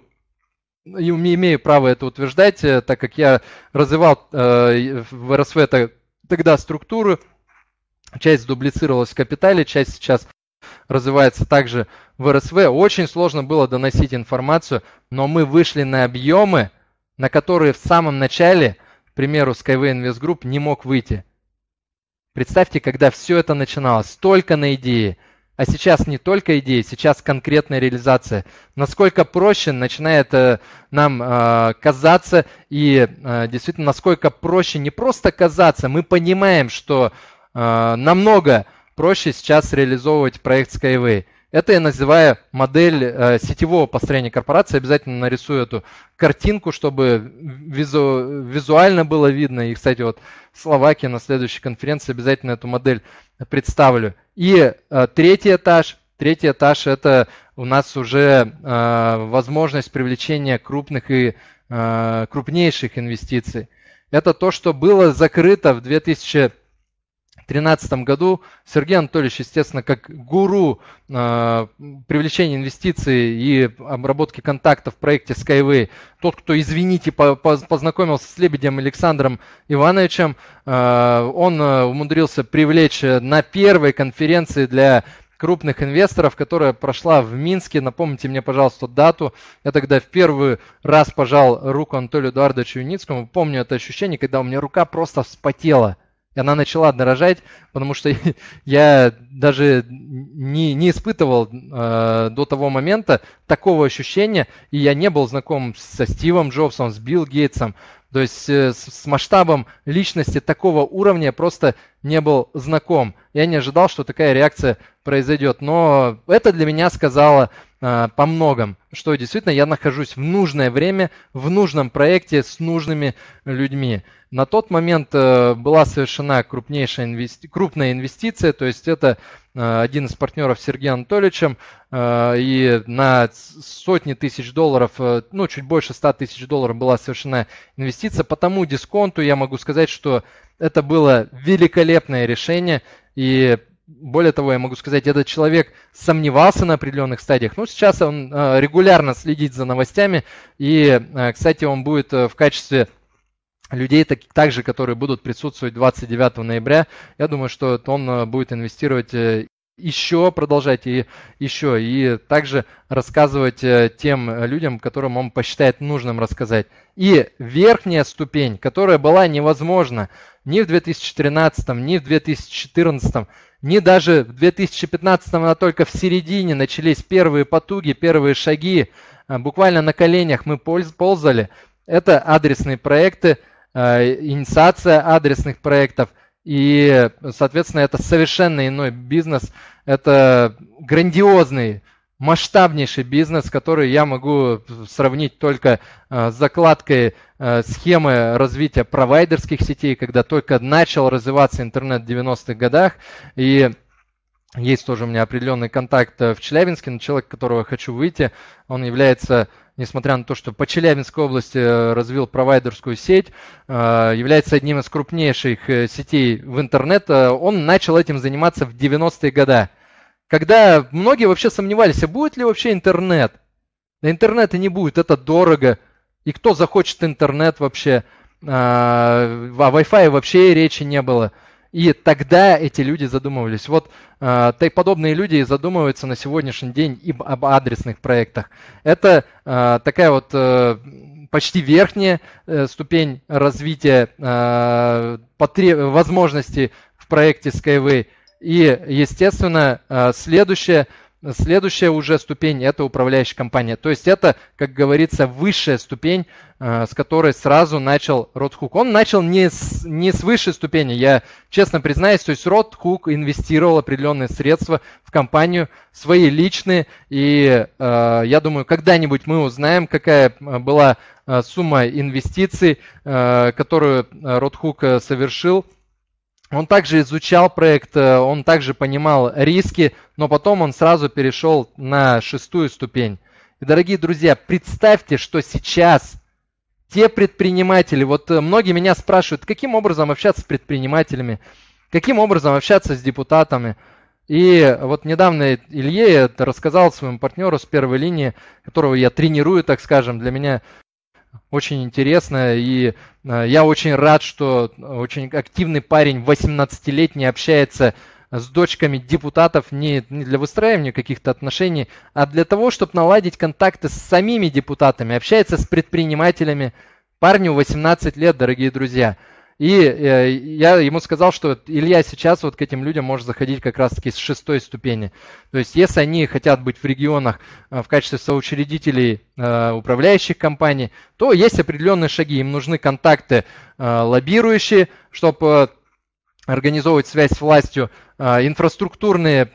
имею право это утверждать, так как я развивал э, в эр эс вэ тогда структуру, часть дублицировалась в капитале, часть сейчас развивается также в эр эс вэ. Очень сложно было доносить информацию, но мы вышли на объемы, на которые в самом начале, к примеру, Skyway Invest Group не мог выйти. Представьте, когда все это начиналось, только на идее. А сейчас не только идеи, сейчас конкретная реализация. Насколько проще начинает э, нам э, казаться, и э, действительно, насколько проще не просто казаться, мы понимаем, что э, намного проще сейчас реализовывать проект Skyway. Это я называю модель э, сетевого построения корпорации. Обязательно нарисую эту картинку, чтобы визу, визуально было видно. И, кстати, вот в Словакии на следующей конференции обязательно эту модель представлю. И э, третий этаж. Третий этаж – это у нас уже э, возможность привлечения крупных и э, крупнейших инвестиций. Это то, что было закрыто в две тысячи тринадцатом году. Сергей Анатольевич, естественно, как гуру э, привлечения инвестиций и обработки контактов в проекте Skyway, тот, кто, извините, по, по, познакомился с Лебедем Александром Ивановичем, э, он умудрился привлечь на первой конференции для крупных инвесторов, которая прошла в Минске. Напомните мне, пожалуйста, дату. Я тогда в первый раз пожал руку Анатолию Эдуардовичу Юницкому. Помню это ощущение, когда у меня рука просто вспотела. И она начала дорожать, потому что я даже не, не испытывал э, до того момента такого ощущения, и я не был знаком со Стивом Джобсом, с Билл Гейтсом. То есть э, с, с масштабом личности такого уровня я просто не был знаком. Я не ожидал, что такая реакция произойдет. Но это для меня сказало э, по многом, что действительно я нахожусь в нужное время, в нужном проекте с нужными людьми. На тот момент э, была совершена крупнейшая инвести... крупная инвестиция, то есть это э, один из партнеров с Сергеем Анатольевичем, э, и на сотни тысяч долларов, э, ну чуть больше ста тысяч долларов была совершена инвестиция. По тому дисконту я могу сказать, что это было великолепное решение, и более того, я могу сказать, этот человек сомневался на определенных стадиях, но сейчас он э, регулярно следит за новостями, и, э, кстати, он будет э, в качестве людей, так, также, которые будут присутствовать двадцать девятого ноября. Я думаю, что он будет инвестировать еще, продолжать и еще, и также рассказывать тем людям, которым он посчитает нужным рассказать. И верхняя ступень, которая была невозможна ни в две тысячи тринадцатом, ни в две тысячи четырнадцатом, ни даже в две тысячи пятнадцатом, а только в середине начались первые потуги, первые шаги. Буквально на коленях мы ползали. Это адресные проекты, инициация адресных проектов, и, соответственно, это совершенно иной бизнес, это грандиозный, масштабнейший бизнес, который я могу сравнить только с закладкой схемы развития провайдерских сетей, когда только начал развиваться интернет в девяностых годах, и есть тоже у меня определенный контакт в Челябинске, но человек, которого я хочу выйти, он является, несмотря на то, что по Челябинской области развил провайдерскую сеть, является одним из крупнейших сетей в интернет, он начал этим заниматься в девяностые годы, когда многие вообще сомневались, а будет ли вообще интернет. Да интернета не будет, это дорого, и кто захочет интернет вообще, а Wi-Fi вообще речи не было. И тогда эти люди задумывались. Вот э, подобные люди задумываются на сегодняшний день и об адресных проектах. Это э, такая вот э, почти верхняя э, ступень развития э, потреб... возможностей в проекте Skyway. И, естественно, э, следующая, следующая уже ступень – это управляющая компания. То есть это, как говорится, высшая ступень, с которой сразу начал Ротхук. Он начал не с, не с высшей ступени, я честно признаюсь, то есть Ротхук инвестировал определенные средства в компанию, свои личные, и э, я думаю, когда-нибудь мы узнаем, какая была сумма инвестиций, э, которую Ротхук совершил. Он также изучал проект, он также понимал риски, но потом он сразу перешел на шестую ступень. И, дорогие друзья, представьте, что сейчас те предприниматели, вот многие меня спрашивают, каким образом общаться с предпринимателями, каким образом общаться с депутатами. И вот недавно Илье я рассказал своему партнеру с первой линии, которого я тренирую, так скажем, для меня очень интересно, и я очень рад, что очень активный парень, восемнадцатилетний, общается с дочками депутатов не, не для выстраивания каких-то отношений, а для того, чтобы наладить контакты с самими депутатами, общается с предпринимателями, Парню восемнадцать лет, дорогие друзья. И э, я ему сказал, что Илья сейчас вот к этим людям может заходить как раз-таки с шестой ступени. То есть если они хотят быть в регионах э, в качестве соучредителей э, управляющих компаний, то есть определенные шаги. Им нужны контакты э, лоббирующие, чтобы организовывать связь с властью, инфраструктурные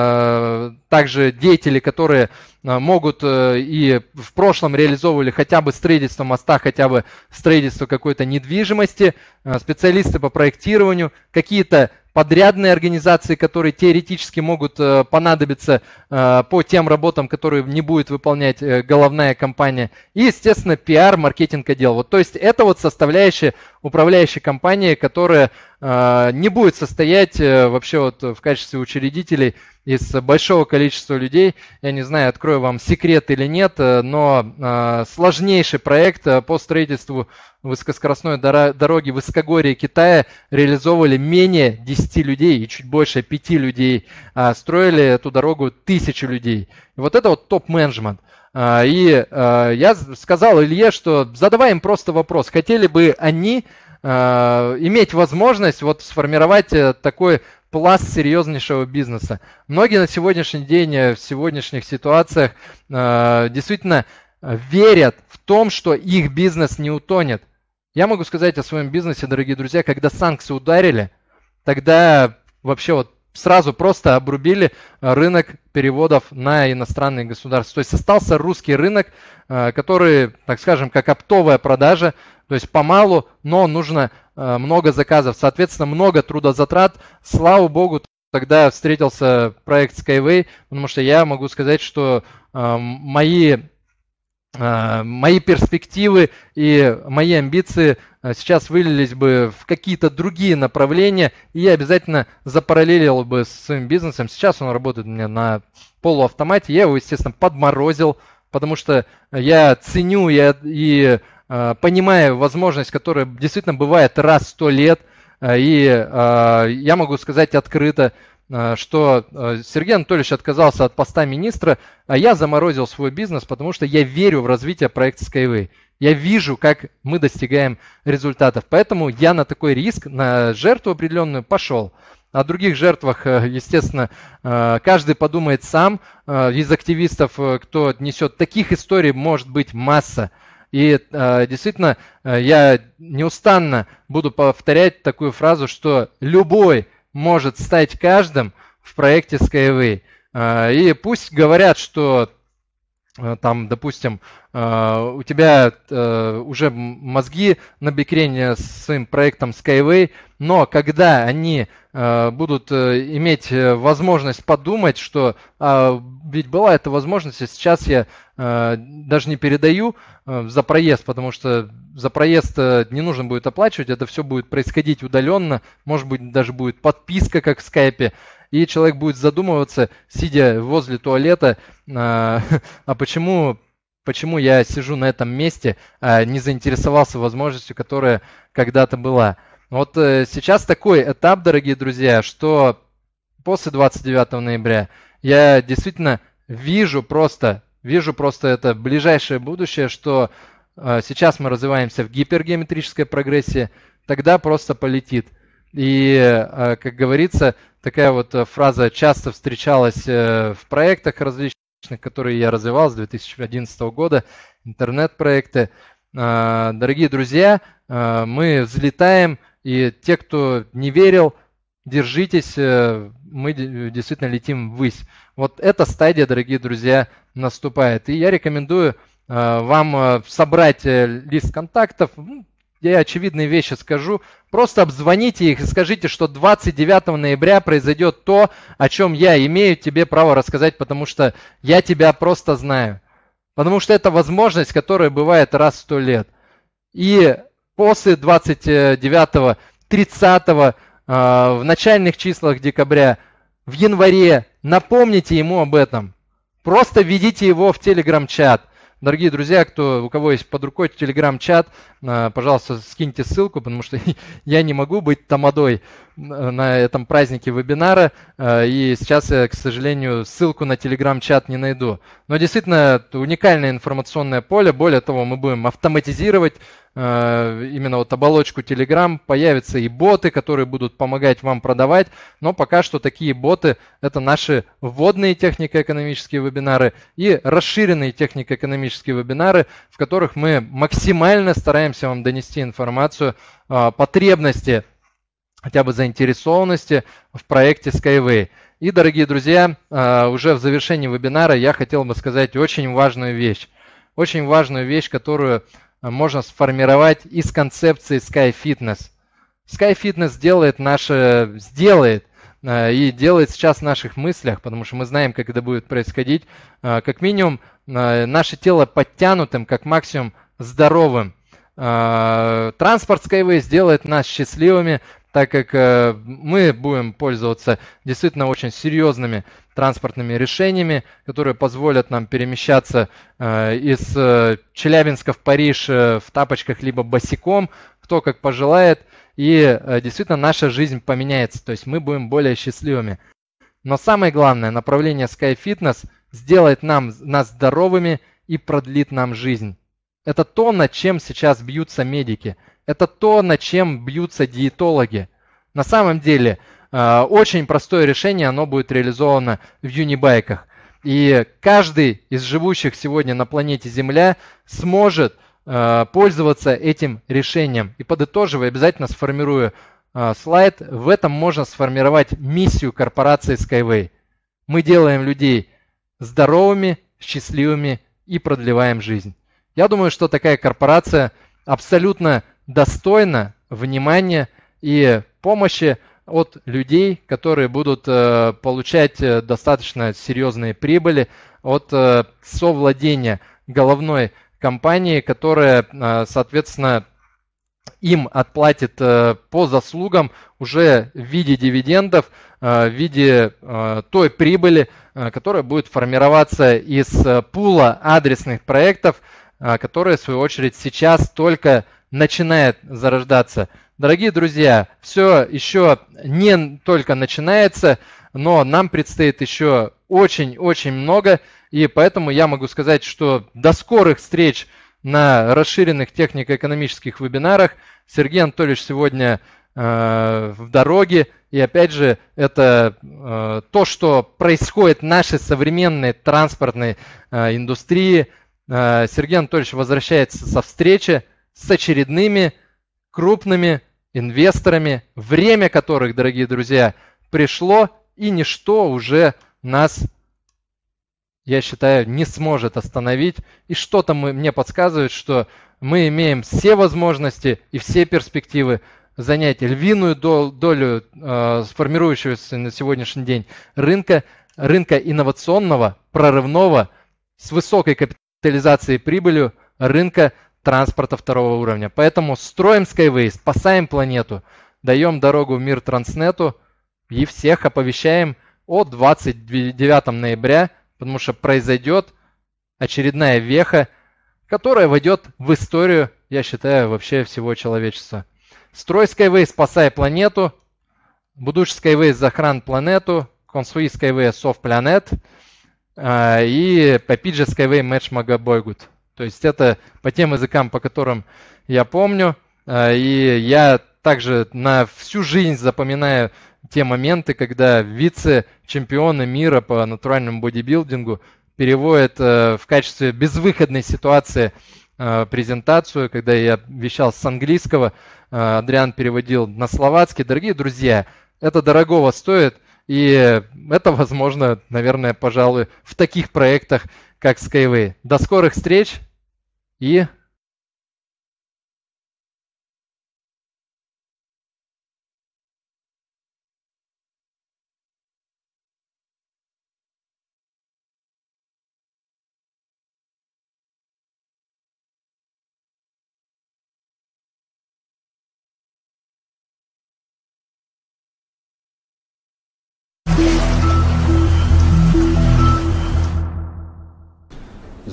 также деятели, которые могут и в прошлом реализовывали хотя бы строительство моста, хотя бы строительство какой-то недвижимости, специалисты по проектированию, какие-то подрядные организации, которые теоретически могут понадобиться по тем работам, которые не будет выполнять головная компания, и, естественно, пиар, маркетинг отдел. Вот, то есть это вот составляющая управляющей компании, которая не будет состоять вообще вот в качестве учредителей из большого количества людей. Я не знаю, открою вам секрет или нет, но сложнейший проект по строительству высокоскоростной дороги в высокогорье Китая реализовывали менее десяти людей и чуть больше пяти людей. Строили эту дорогу тысячи людей. И вот это вот топ-менеджмент. И я сказал Илье, что задавай им просто вопрос, хотели бы они иметь возможность вот сформировать такой пласт серьезнейшего бизнеса. Многие на сегодняшний день, в сегодняшних ситуациях действительно верят в том, что их бизнес не утонет. Я могу сказать о своем бизнесе, дорогие друзья, когда санкции ударили, тогда вообще вот сразу просто обрубили рынок переводов на иностранные государства. То есть остался русский рынок, который, так скажем, как оптовая продажа, то есть помалу, но нужно много заказов, соответственно, много трудозатрат. Слава богу, тогда встретился проект Skyway, потому что я могу сказать, что мои, мои перспективы и мои амбиции сейчас вылились бы в какие-то другие направления, и я обязательно запараллелил бы с своим бизнесом. Сейчас он работает у меня на полуавтомате, я его, естественно, подморозил, потому что я ценю я, и понимаю возможность, которая действительно бывает раз в сто лет, и я могу сказать открыто, что Сергей Анатольевич отказался от поста министра, а я заморозил свой бизнес, потому что я верю в развитие проекта Skyway. Я вижу, как мы достигаем результатов. Поэтому я на такой риск, на жертву определенную пошел. О других жертвах, естественно, каждый подумает сам. Из активистов, кто несет таких историй, может быть масса. И действительно, я неустанно буду повторять такую фразу, что любой может стать каждым в проекте Skyway. И пусть говорят, что там, допустим, у тебя уже мозги на бекрень с своим проектом Skyway, но когда они будут иметь возможность подумать, что а, ведь была эта возможность, а сейчас я а, даже не передаю а, за проезд, потому что за проезд не нужно будет оплачивать, это все будет происходить удаленно, может быть, даже будет подписка, как в скайпе, и человек будет задумываться, сидя возле туалета, а, а почему, почему я сижу на этом месте, а не заинтересовался возможностью, которая когда-то была. Вот сейчас такой этап, дорогие друзья, что после двадцать девятого ноября я действительно вижу просто, вижу просто это ближайшее будущее, что сейчас мы развиваемся в гипергеометрической прогрессии, тогда просто полетит. И, как говорится, такая вот фраза часто встречалась в проектах различных, которые я развивал с две тысячи одиннадцатого года, интернет-проекты. Дорогие друзья, мы взлетаем, и те, кто не верил, держитесь, мы действительно летим ввысь. Вот эта стадия, дорогие друзья, наступает. И я рекомендую вам собрать лист контактов. Я очевидные вещи скажу. Просто обзвоните их и скажите, что двадцать девятого ноября произойдет то, о чем я имею тебе право рассказать, потому что я тебя просто знаю. Потому что это возможность, которая бывает раз в сто лет. И после двадцать девятого, тридцатого, в начальных числах декабря, в январе напомните ему об этом. Просто введите его в телеграм-чат. Дорогие друзья, кто, у кого есть под рукой телеграм-чат, пожалуйста, скиньте ссылку, потому что я не могу быть тамадой на этом празднике вебинара, и сейчас я, к сожалению, ссылку на телеграм-чат не найду. Но действительно, это уникальное информационное поле. Более того, мы будем автоматизировать именно вот оболочку Telegram, появятся и боты, которые будут помогать вам продавать, но пока что такие боты – это наши вводные технико-экономические вебинары и расширенные технико-экономические вебинары, в которых мы максимально стараемся вам донести информацию, потребности, хотя бы заинтересованности в проекте Skyway. И, дорогие друзья, уже в завершении вебинара я хотел бы сказать очень важную вещь, очень важную вещь, которую можно сформировать из концепции Sky Fitness. Sky Fitness делает наше, сделает и делает сейчас в наших мыслях, потому что мы знаем, как это будет происходить, как минимум наше тело подтянутым, как максимум здоровым. Транспорт Skyway сделает нас счастливыми, так как мы будем пользоваться действительно очень серьезными транспортными решениями, которые позволят нам перемещаться из Челябинска в Париж в тапочках либо босиком, кто как пожелает, и действительно наша жизнь поменяется, то есть мы будем более счастливыми. Но самое главное, направление Sky Fitness сделает нам, нас здоровыми и продлит нам жизнь. Это то, над чем сейчас бьются медики. Это то, над чем бьются диетологи. На самом деле, очень простое решение, оно будет реализовано в юнибайках. И каждый из живущих сегодня на планете Земля сможет пользоваться этим решением. И подытоживая, обязательно сформирую слайд. В этом можно сформировать миссию корпорации Skyway. Мы делаем людей здоровыми, счастливыми и продлеваем жизнь. Я думаю, что такая корпорация абсолютно достойна внимания и помощи от людей, которые будут э, получать достаточно серьезные прибыли от э, совладения головной компании, которая, э, соответственно, им отплатит э, по заслугам уже в виде дивидендов, э, в виде э, той прибыли, э, которая будет формироваться из э, пула адресных проектов, которая, в свою очередь, сейчас только начинает зарождаться. Дорогие друзья, все еще не только начинается, но нам предстоит еще очень-очень много, и поэтому я могу сказать, что до скорых встреч на расширенных технико-экономических вебинарах. Сергей Анатольевич сегодня э, в дороге, и опять же, это э, то, что происходит в нашей современной транспортной э, индустрии. Сергей Анатольевич возвращается со встречи с очередными крупными инвесторами, время которых, дорогие друзья, пришло, и ничто уже нас, я считаю, не сможет остановить. И что-то мне подсказывает, что мы имеем все возможности и все перспективы занять львиную долю э, сформирующегося на сегодняшний день рынка, рынка инновационного, прорывного, с высокой капитализацией, капитализации прибылью рынка транспорта второго уровня. Поэтому строим Skyway, спасаем планету, даем дорогу в мир Транснету и всех оповещаем о двадцать девятого ноября, потому что произойдет очередная веха, которая войдет в историю, я считаю, вообще всего человечества. Строй Skyway, спасай планету, будущий Skyway захран планету, консуи Skyway сов планет. И попиджи Skyway Match Magabойгут. То есть это по тем языкам, по которым я помню. И я также на всю жизнь запоминаю те моменты, когда вице-чемпионы мира по натуральному бодибилдингу переводят в качестве безвыходной ситуации презентацию, когда я вещал с английского, Адриан переводил на словацкий. Дорогие друзья, это дорогого стоит. И это возможно, наверное, пожалуй, в таких проектах, как Skyway. До скорых встреч и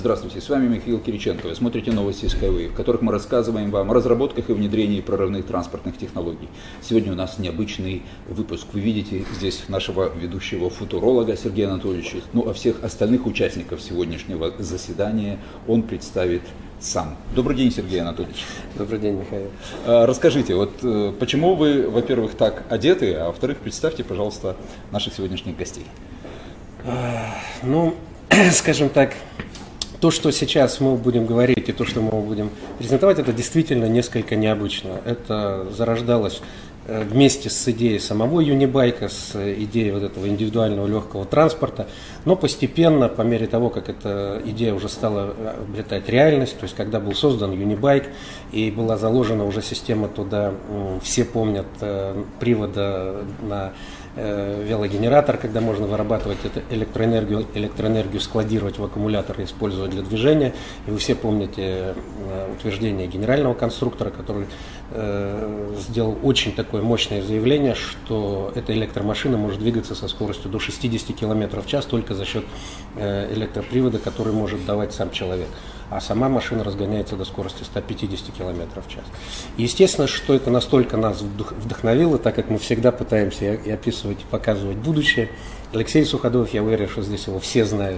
Здравствуйте, с вами Михаил Кириченко. Вы смотрите новости Skyway, в которых мы рассказываем вам о разработках и внедрении прорывных транспортных технологий. Сегодня у нас необычный выпуск. Вы видите здесь нашего ведущего футуролога Сергея Анатольевича. Ну а всех остальных участников сегодняшнего заседания он представит сам. Добрый день, Сергей Анатольевич. Добрый день, Михаил. Расскажите, вот почему вы, во-первых, так одеты, а во-вторых, представьте, пожалуйста, наших сегодняшних гостей. Ну, скажем так, то, что сейчас мы будем говорить и то, что мы будем презентовать, это действительно несколько необычно. Это зарождалось вместе с идеей самого юнибайка, с идеей вот этого индивидуального легкого транспорта, но постепенно, по мере того, как эта идея уже стала обретать реальность, то есть когда был создан юнибайк и была заложена уже система туда, все помнят, привода на велогенератор, когда можно вырабатывать эту электроэнергию, электроэнергию складировать в аккумулятор и использовать для движения. И вы все помните утверждение генерального конструктора, который э, сделал очень такое мощное заявление, что эта электромашина может двигаться со скоростью до шестидесяти километров в час только за счет э, электропривода, который может давать сам человек. А сама машина разгоняется до скорости ста пятидесяти километров в час. И естественно, что это настолько нас вдохновило, так как мы всегда пытаемся и описывать, и показывать будущее. Алексей Суходолов, я уверен, что здесь его все знают.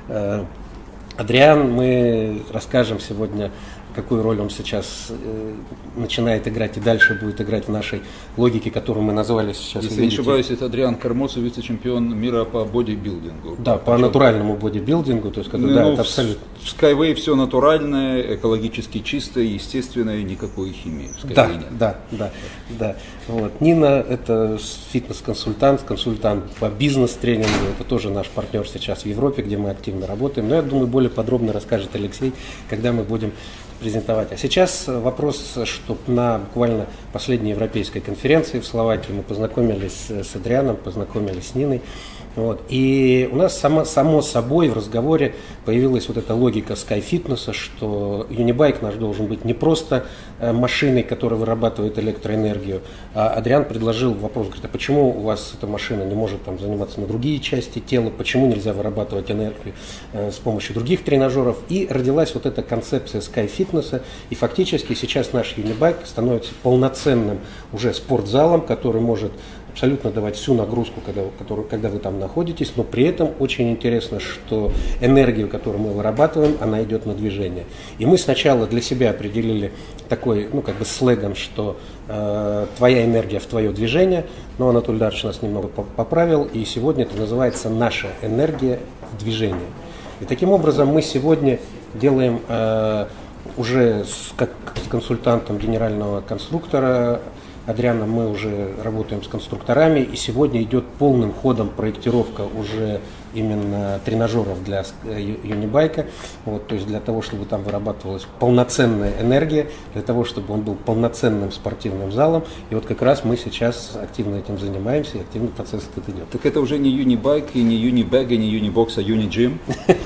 Адриан, мы расскажем сегодня, какую роль он сейчас э, начинает играть и дальше будет играть в нашей логике, которую мы назвали сейчас. Если не ошибаюсь, это Адриан Кармоцу, вице-чемпион мира по бодибилдингу. Да, по натуральному бодибилдингу. То есть, когда, ну, да, ну, это абсолютно... В Skyway все натуральное, экологически чистое, естественное, никакой химии. Да, да, да, да. Вот. Нина – это фитнес-консультант, консультант по бизнес-тренингу. Это тоже наш партнер сейчас в Европе, где мы активно работаем. Но я думаю, более подробно расскажет Алексей, когда мы будем презентовать. А сейчас вопрос, что на буквально последней европейской конференции в Словакии мы познакомились с Адрианом, познакомились с Ниной. Вот. И у нас само, само собой в разговоре появилась вот эта логика Sky-фитнеса, что юнибайк наш должен быть не просто машиной, которая вырабатывает электроэнергию. А Адриан предложил вопрос, говорит, а почему у вас эта машина не может там заниматься на другие части тела, почему нельзя вырабатывать энергию э, с помощью других тренажеров. И родилась вот эта концепция Sky-фитнеса. И фактически сейчас наш юнибайк становится полноценным уже спортзалом, который может абсолютно давать всю нагрузку, когда, которую, когда вы там находитесь, но при этом очень интересно, что энергию, которую мы вырабатываем, она идет на движение. И мы сначала для себя определили такой, ну, как бы слэгом, что э, твоя энергия в твое движение, но Анатолий Дарович нас немного поправил, и сегодня это называется наша энергия в движении. И таким образом мы сегодня делаем э, уже с, как с консультантом генерального конструктора Адрианом мы уже работаем с конструкторами, и сегодня идет полным ходом проектировка уже именно тренажеров для юнибайка, вот, то есть для того, чтобы там вырабатывалась полноценная энергия, для того, чтобы он был полноценным спортивным залом, и вот как раз мы сейчас активно этим занимаемся, и активный процесс этот идет. Так это уже не юнибайк, и не юнибэг, и не юнибокс, а юниджим?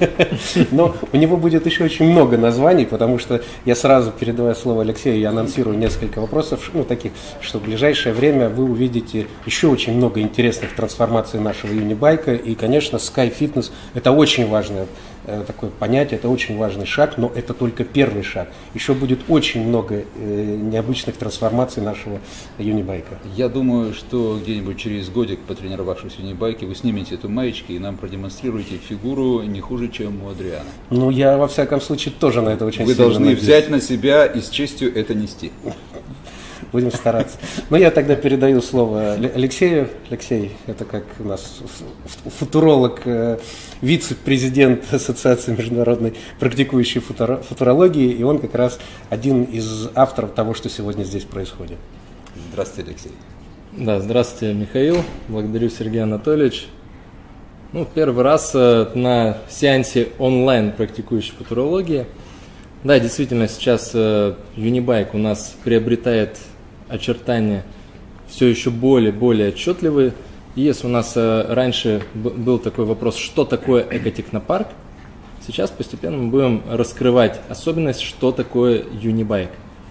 Но у него будет еще очень много названий, потому что я сразу, передавая слово Алексею, я анонсирую несколько вопросов, ну таких, что в ближайшее время вы увидите еще очень много интересных трансформаций нашего юнибайка, и, конечно, Sky-фитнес – это очень важное э, такое понятие, это очень важный шаг, но это только первый шаг. Еще будет очень много э, необычных трансформаций нашего юнибайка. Я думаю, что где-нибудь через годик, потренировавшись в юнибайке, вы снимете эту маечку и нам продемонстрируете фигуру не хуже, чем у Адриана. Ну, я, во всяком случае, тоже на это очень вы сильно должны надеюсь. Взять на себя и с честью это нести. Будем стараться. Но я тогда передаю слово Алексею. Алексей, это как у нас футуролог, вице-президент Ассоциации международной практикующей футурологии, и он как раз один из авторов того, что сегодня здесь происходит. Здравствуйте, Алексей. Да, здравствуйте, Михаил. Благодарю, Сергей Анатольевич. Ну, первый раз на сеансе онлайн практикующей футурологии. Да, действительно, сейчас юнибайк у нас приобретает очертания все еще более более отчетливые. И если у нас раньше был такой вопрос, что такое экотехнопарк, сейчас постепенно мы будем раскрывать особенность, что такое юнибайк.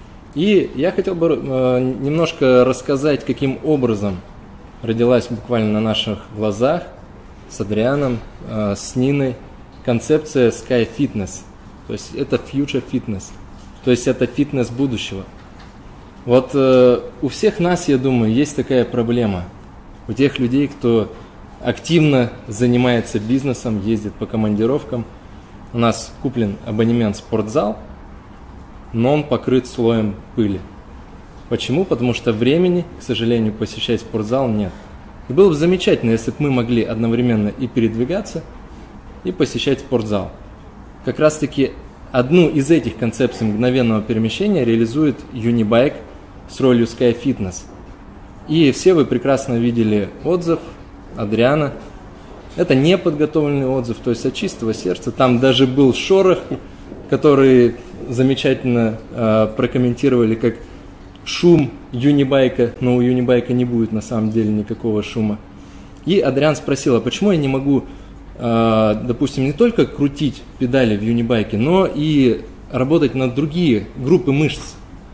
И я хотел бы немножко рассказать, каким образом родилась буквально на наших глазах с Адрианом, с Ниной концепция Sky-фитнес. То есть это future fitness, то есть это фитнес будущего. Вот э, у всех нас, я думаю, есть такая проблема. У тех людей, кто активно занимается бизнесом, ездит по командировкам. У нас куплен абонемент в спортзал, но он покрыт слоем пыли. Почему? Потому что времени, к сожалению, посещать спортзал нет. И было бы замечательно, если бы мы могли одновременно и передвигаться, и посещать спортзал. Как раз таки одну из этих концепций мгновенного перемещения реализует Unibike с ролью Sky Fitness. И все вы прекрасно видели отзыв Адриана. Это не подготовленный отзыв, то есть от чистого сердца. Там даже был шорох, который замечательно э, прокомментировали как шум Юнибайка, но у Юнибайка не будет на самом деле никакого шума. И Адриан спросил, а почему я не могу, э, допустим, не только крутить педали в Юнибайке, но и работать на другие группы мышц.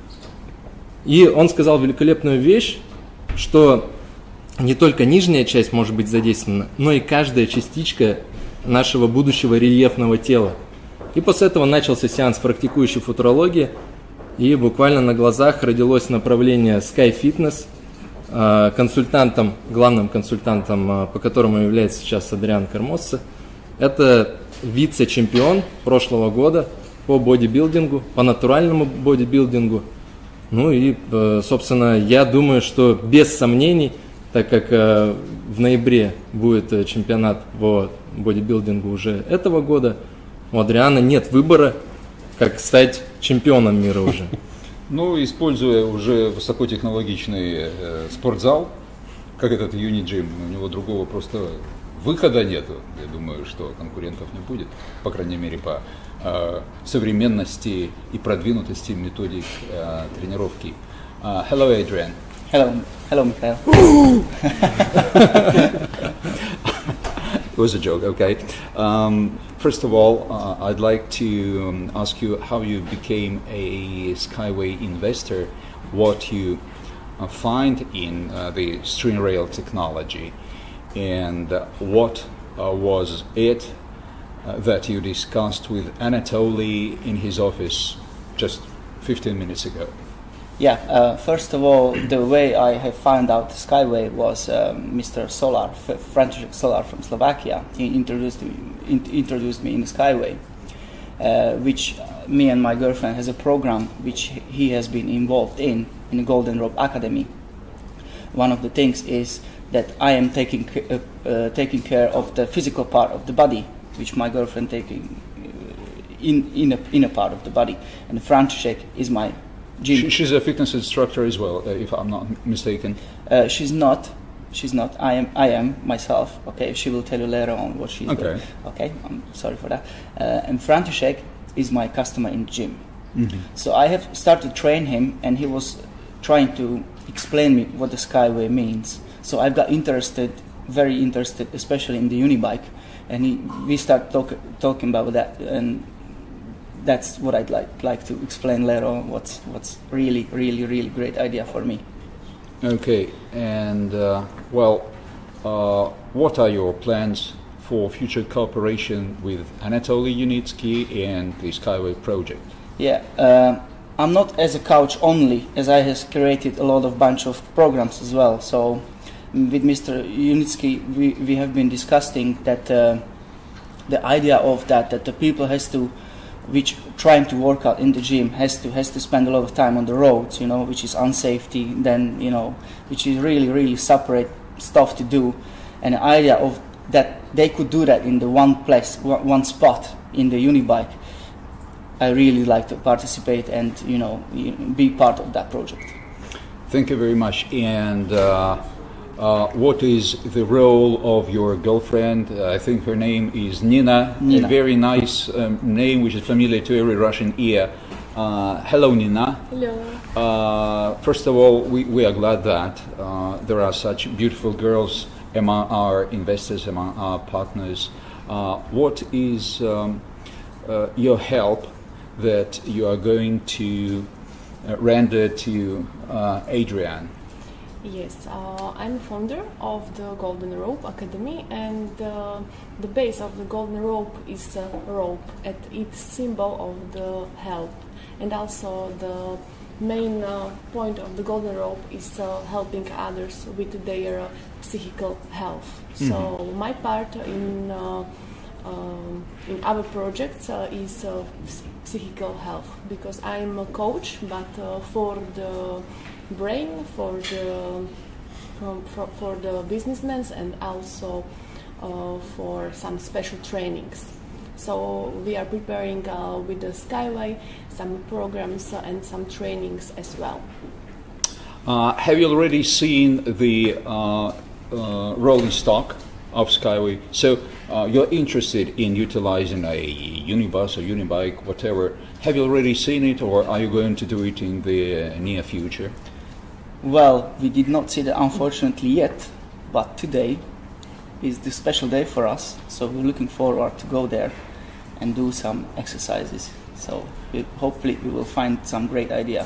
И он сказал великолепную вещь, что не только нижняя часть может быть задействована, но и каждая частичка нашего будущего рельефного тела. И после этого начался сеанс практикующей футурологии, и буквально на глазах родилось направление Sky Fitness. Консультантом, главным консультантом, по которому является сейчас Адриан Кармоса, это вице-чемпион прошлого года по бодибилдингу, по натуральному бодибилдингу. Ну и, собственно, я думаю, что без сомнений, так как в ноябре будет чемпионат по бодибилдингу уже этого года, у Адриана нет выбора, как стать чемпионом мира уже. Ну, используя уже высокотехнологичный э, спортзал, как этот Unigym, у него другого просто выхода нету. Я думаю, что конкурентов не будет, по крайней мере, по э, современности и продвинутости методик э, тренировки. Uh, hello, Adrian. Hello, hello, Mikhail. It was a joke, okay. Um, first of all, uh, I'd like to um, ask you how you became a Skyway investor, what you uh, find in uh, the string rail technology, and uh, what uh, was it uh, that you discussed with Anatoly in his office just fifteen minutes ago. Yeah, uh, first of all, the way I have found out Skyway was um, Mister Solar, F- František Solar from Slovakia. He introduced me, in, introduced me in Skyway, uh, which me and my girlfriend has a program which he has been involved in, in the Golden Rope Academy. One of the things is that I am taking uh, uh, taking care of the physical part of the body, which my girlfriend taking in in a, in a part of the body, and František is my gym. She's a fitness instructor as well, uh, if I'm not mistaken. Uh, she's not. She's not. I am. I am myself. Okay. She will tell you later on what she's Okay. doing. Okay. I'm sorry for that. Uh, and František is my customer in the gym. Mm-hmm. So I have started to train him, and he was trying to explain me what the Skyway means. So I got interested, very interested, especially in the Unibike, and he, we start talk, talking about that, and that's what I'd like like to explain later on. What's what's really really really great idea for me. Okay, and uh, well, uh, what are your plans for future cooperation with Anatoly Yunitsky and the Skyway project? Yeah, uh, I'm not as a coach only, as I has created a lot of bunch of programs as well. So with Mister Yunitsky, we, we have been discussing that uh, the idea of that that the people has to, which trying to work out in the gym has to has to spend a lot of time on the roads, you know, which is unsafety. Then you know, which is really really separate stuff to do, and the idea of that they could do that in the one place, one, one spot in the Unibike. I really like to participate and you know be part of that project. Thank you very much. And uh, uh, what is the role of your girlfriend? Uh, I think her name is Nina. Nina. A very nice um, name, which is familiar to every Russian ear. Uh, hello, Nina. Hello. Uh, first of all, we, we are glad that uh, there are such beautiful girls among our investors, among our partners. Uh, what is um, uh, your help that you are going to uh, render to uh, Adrian? Yes, uh, I'm founder of the Golden Rope Academy, and uh, the base of the Golden Rope is a rope, and it's symbol of the help, and also the main uh, point of the Golden Rope is uh, helping others with their uh, psychical health. Mm-hmm. So my part in uh, um, in our projects uh, is uh, psychical health, because I'm a coach, but uh, for the brain, for the from, for, for the businessmen, and also uh, for some special trainings. So we are preparing uh, with the Skyway some programs uh, and some trainings as well. Uh, have you already seen the uh, uh, rolling stock of Skyway? So uh, you're interested in utilizing a unibus or unibike, whatever. Have you already seen it, or are you going to do it in the uh, near future? Well, we did not see that, unfortunately, yet, but today is the special day for us, so we're looking forward to go there and do some exercises. So we, hopefully we will find some great idea.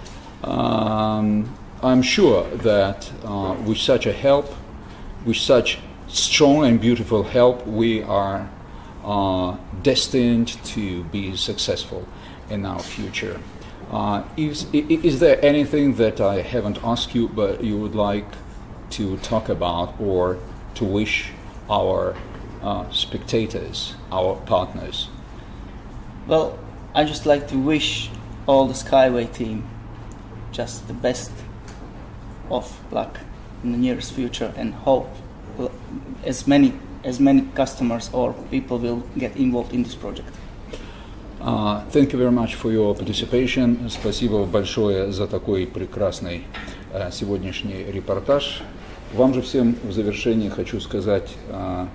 Um, I'm sure that uh, with such a help, with such strong and beautiful help, we are uh, destined to be successful in our future. Uh, is, is there anything that I haven't asked you but you would like to talk about or to wish our uh, spectators, our partners? Well, I just like to wish all the Skyway team just the best of luck in the nearest future, and hope as many as many customers or people will get involved in this project. Uh, thank you very much for your participation. Спасибо большое за такой прекрасный uh, сегодняшний репортаж. Вам же всем в завершении хочу сказать, uh,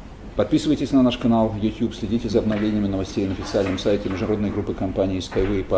подписывайтесь на наш канал в YouTube, следите за обновлениями новостей на официальном сайте международной группы компании Skyway.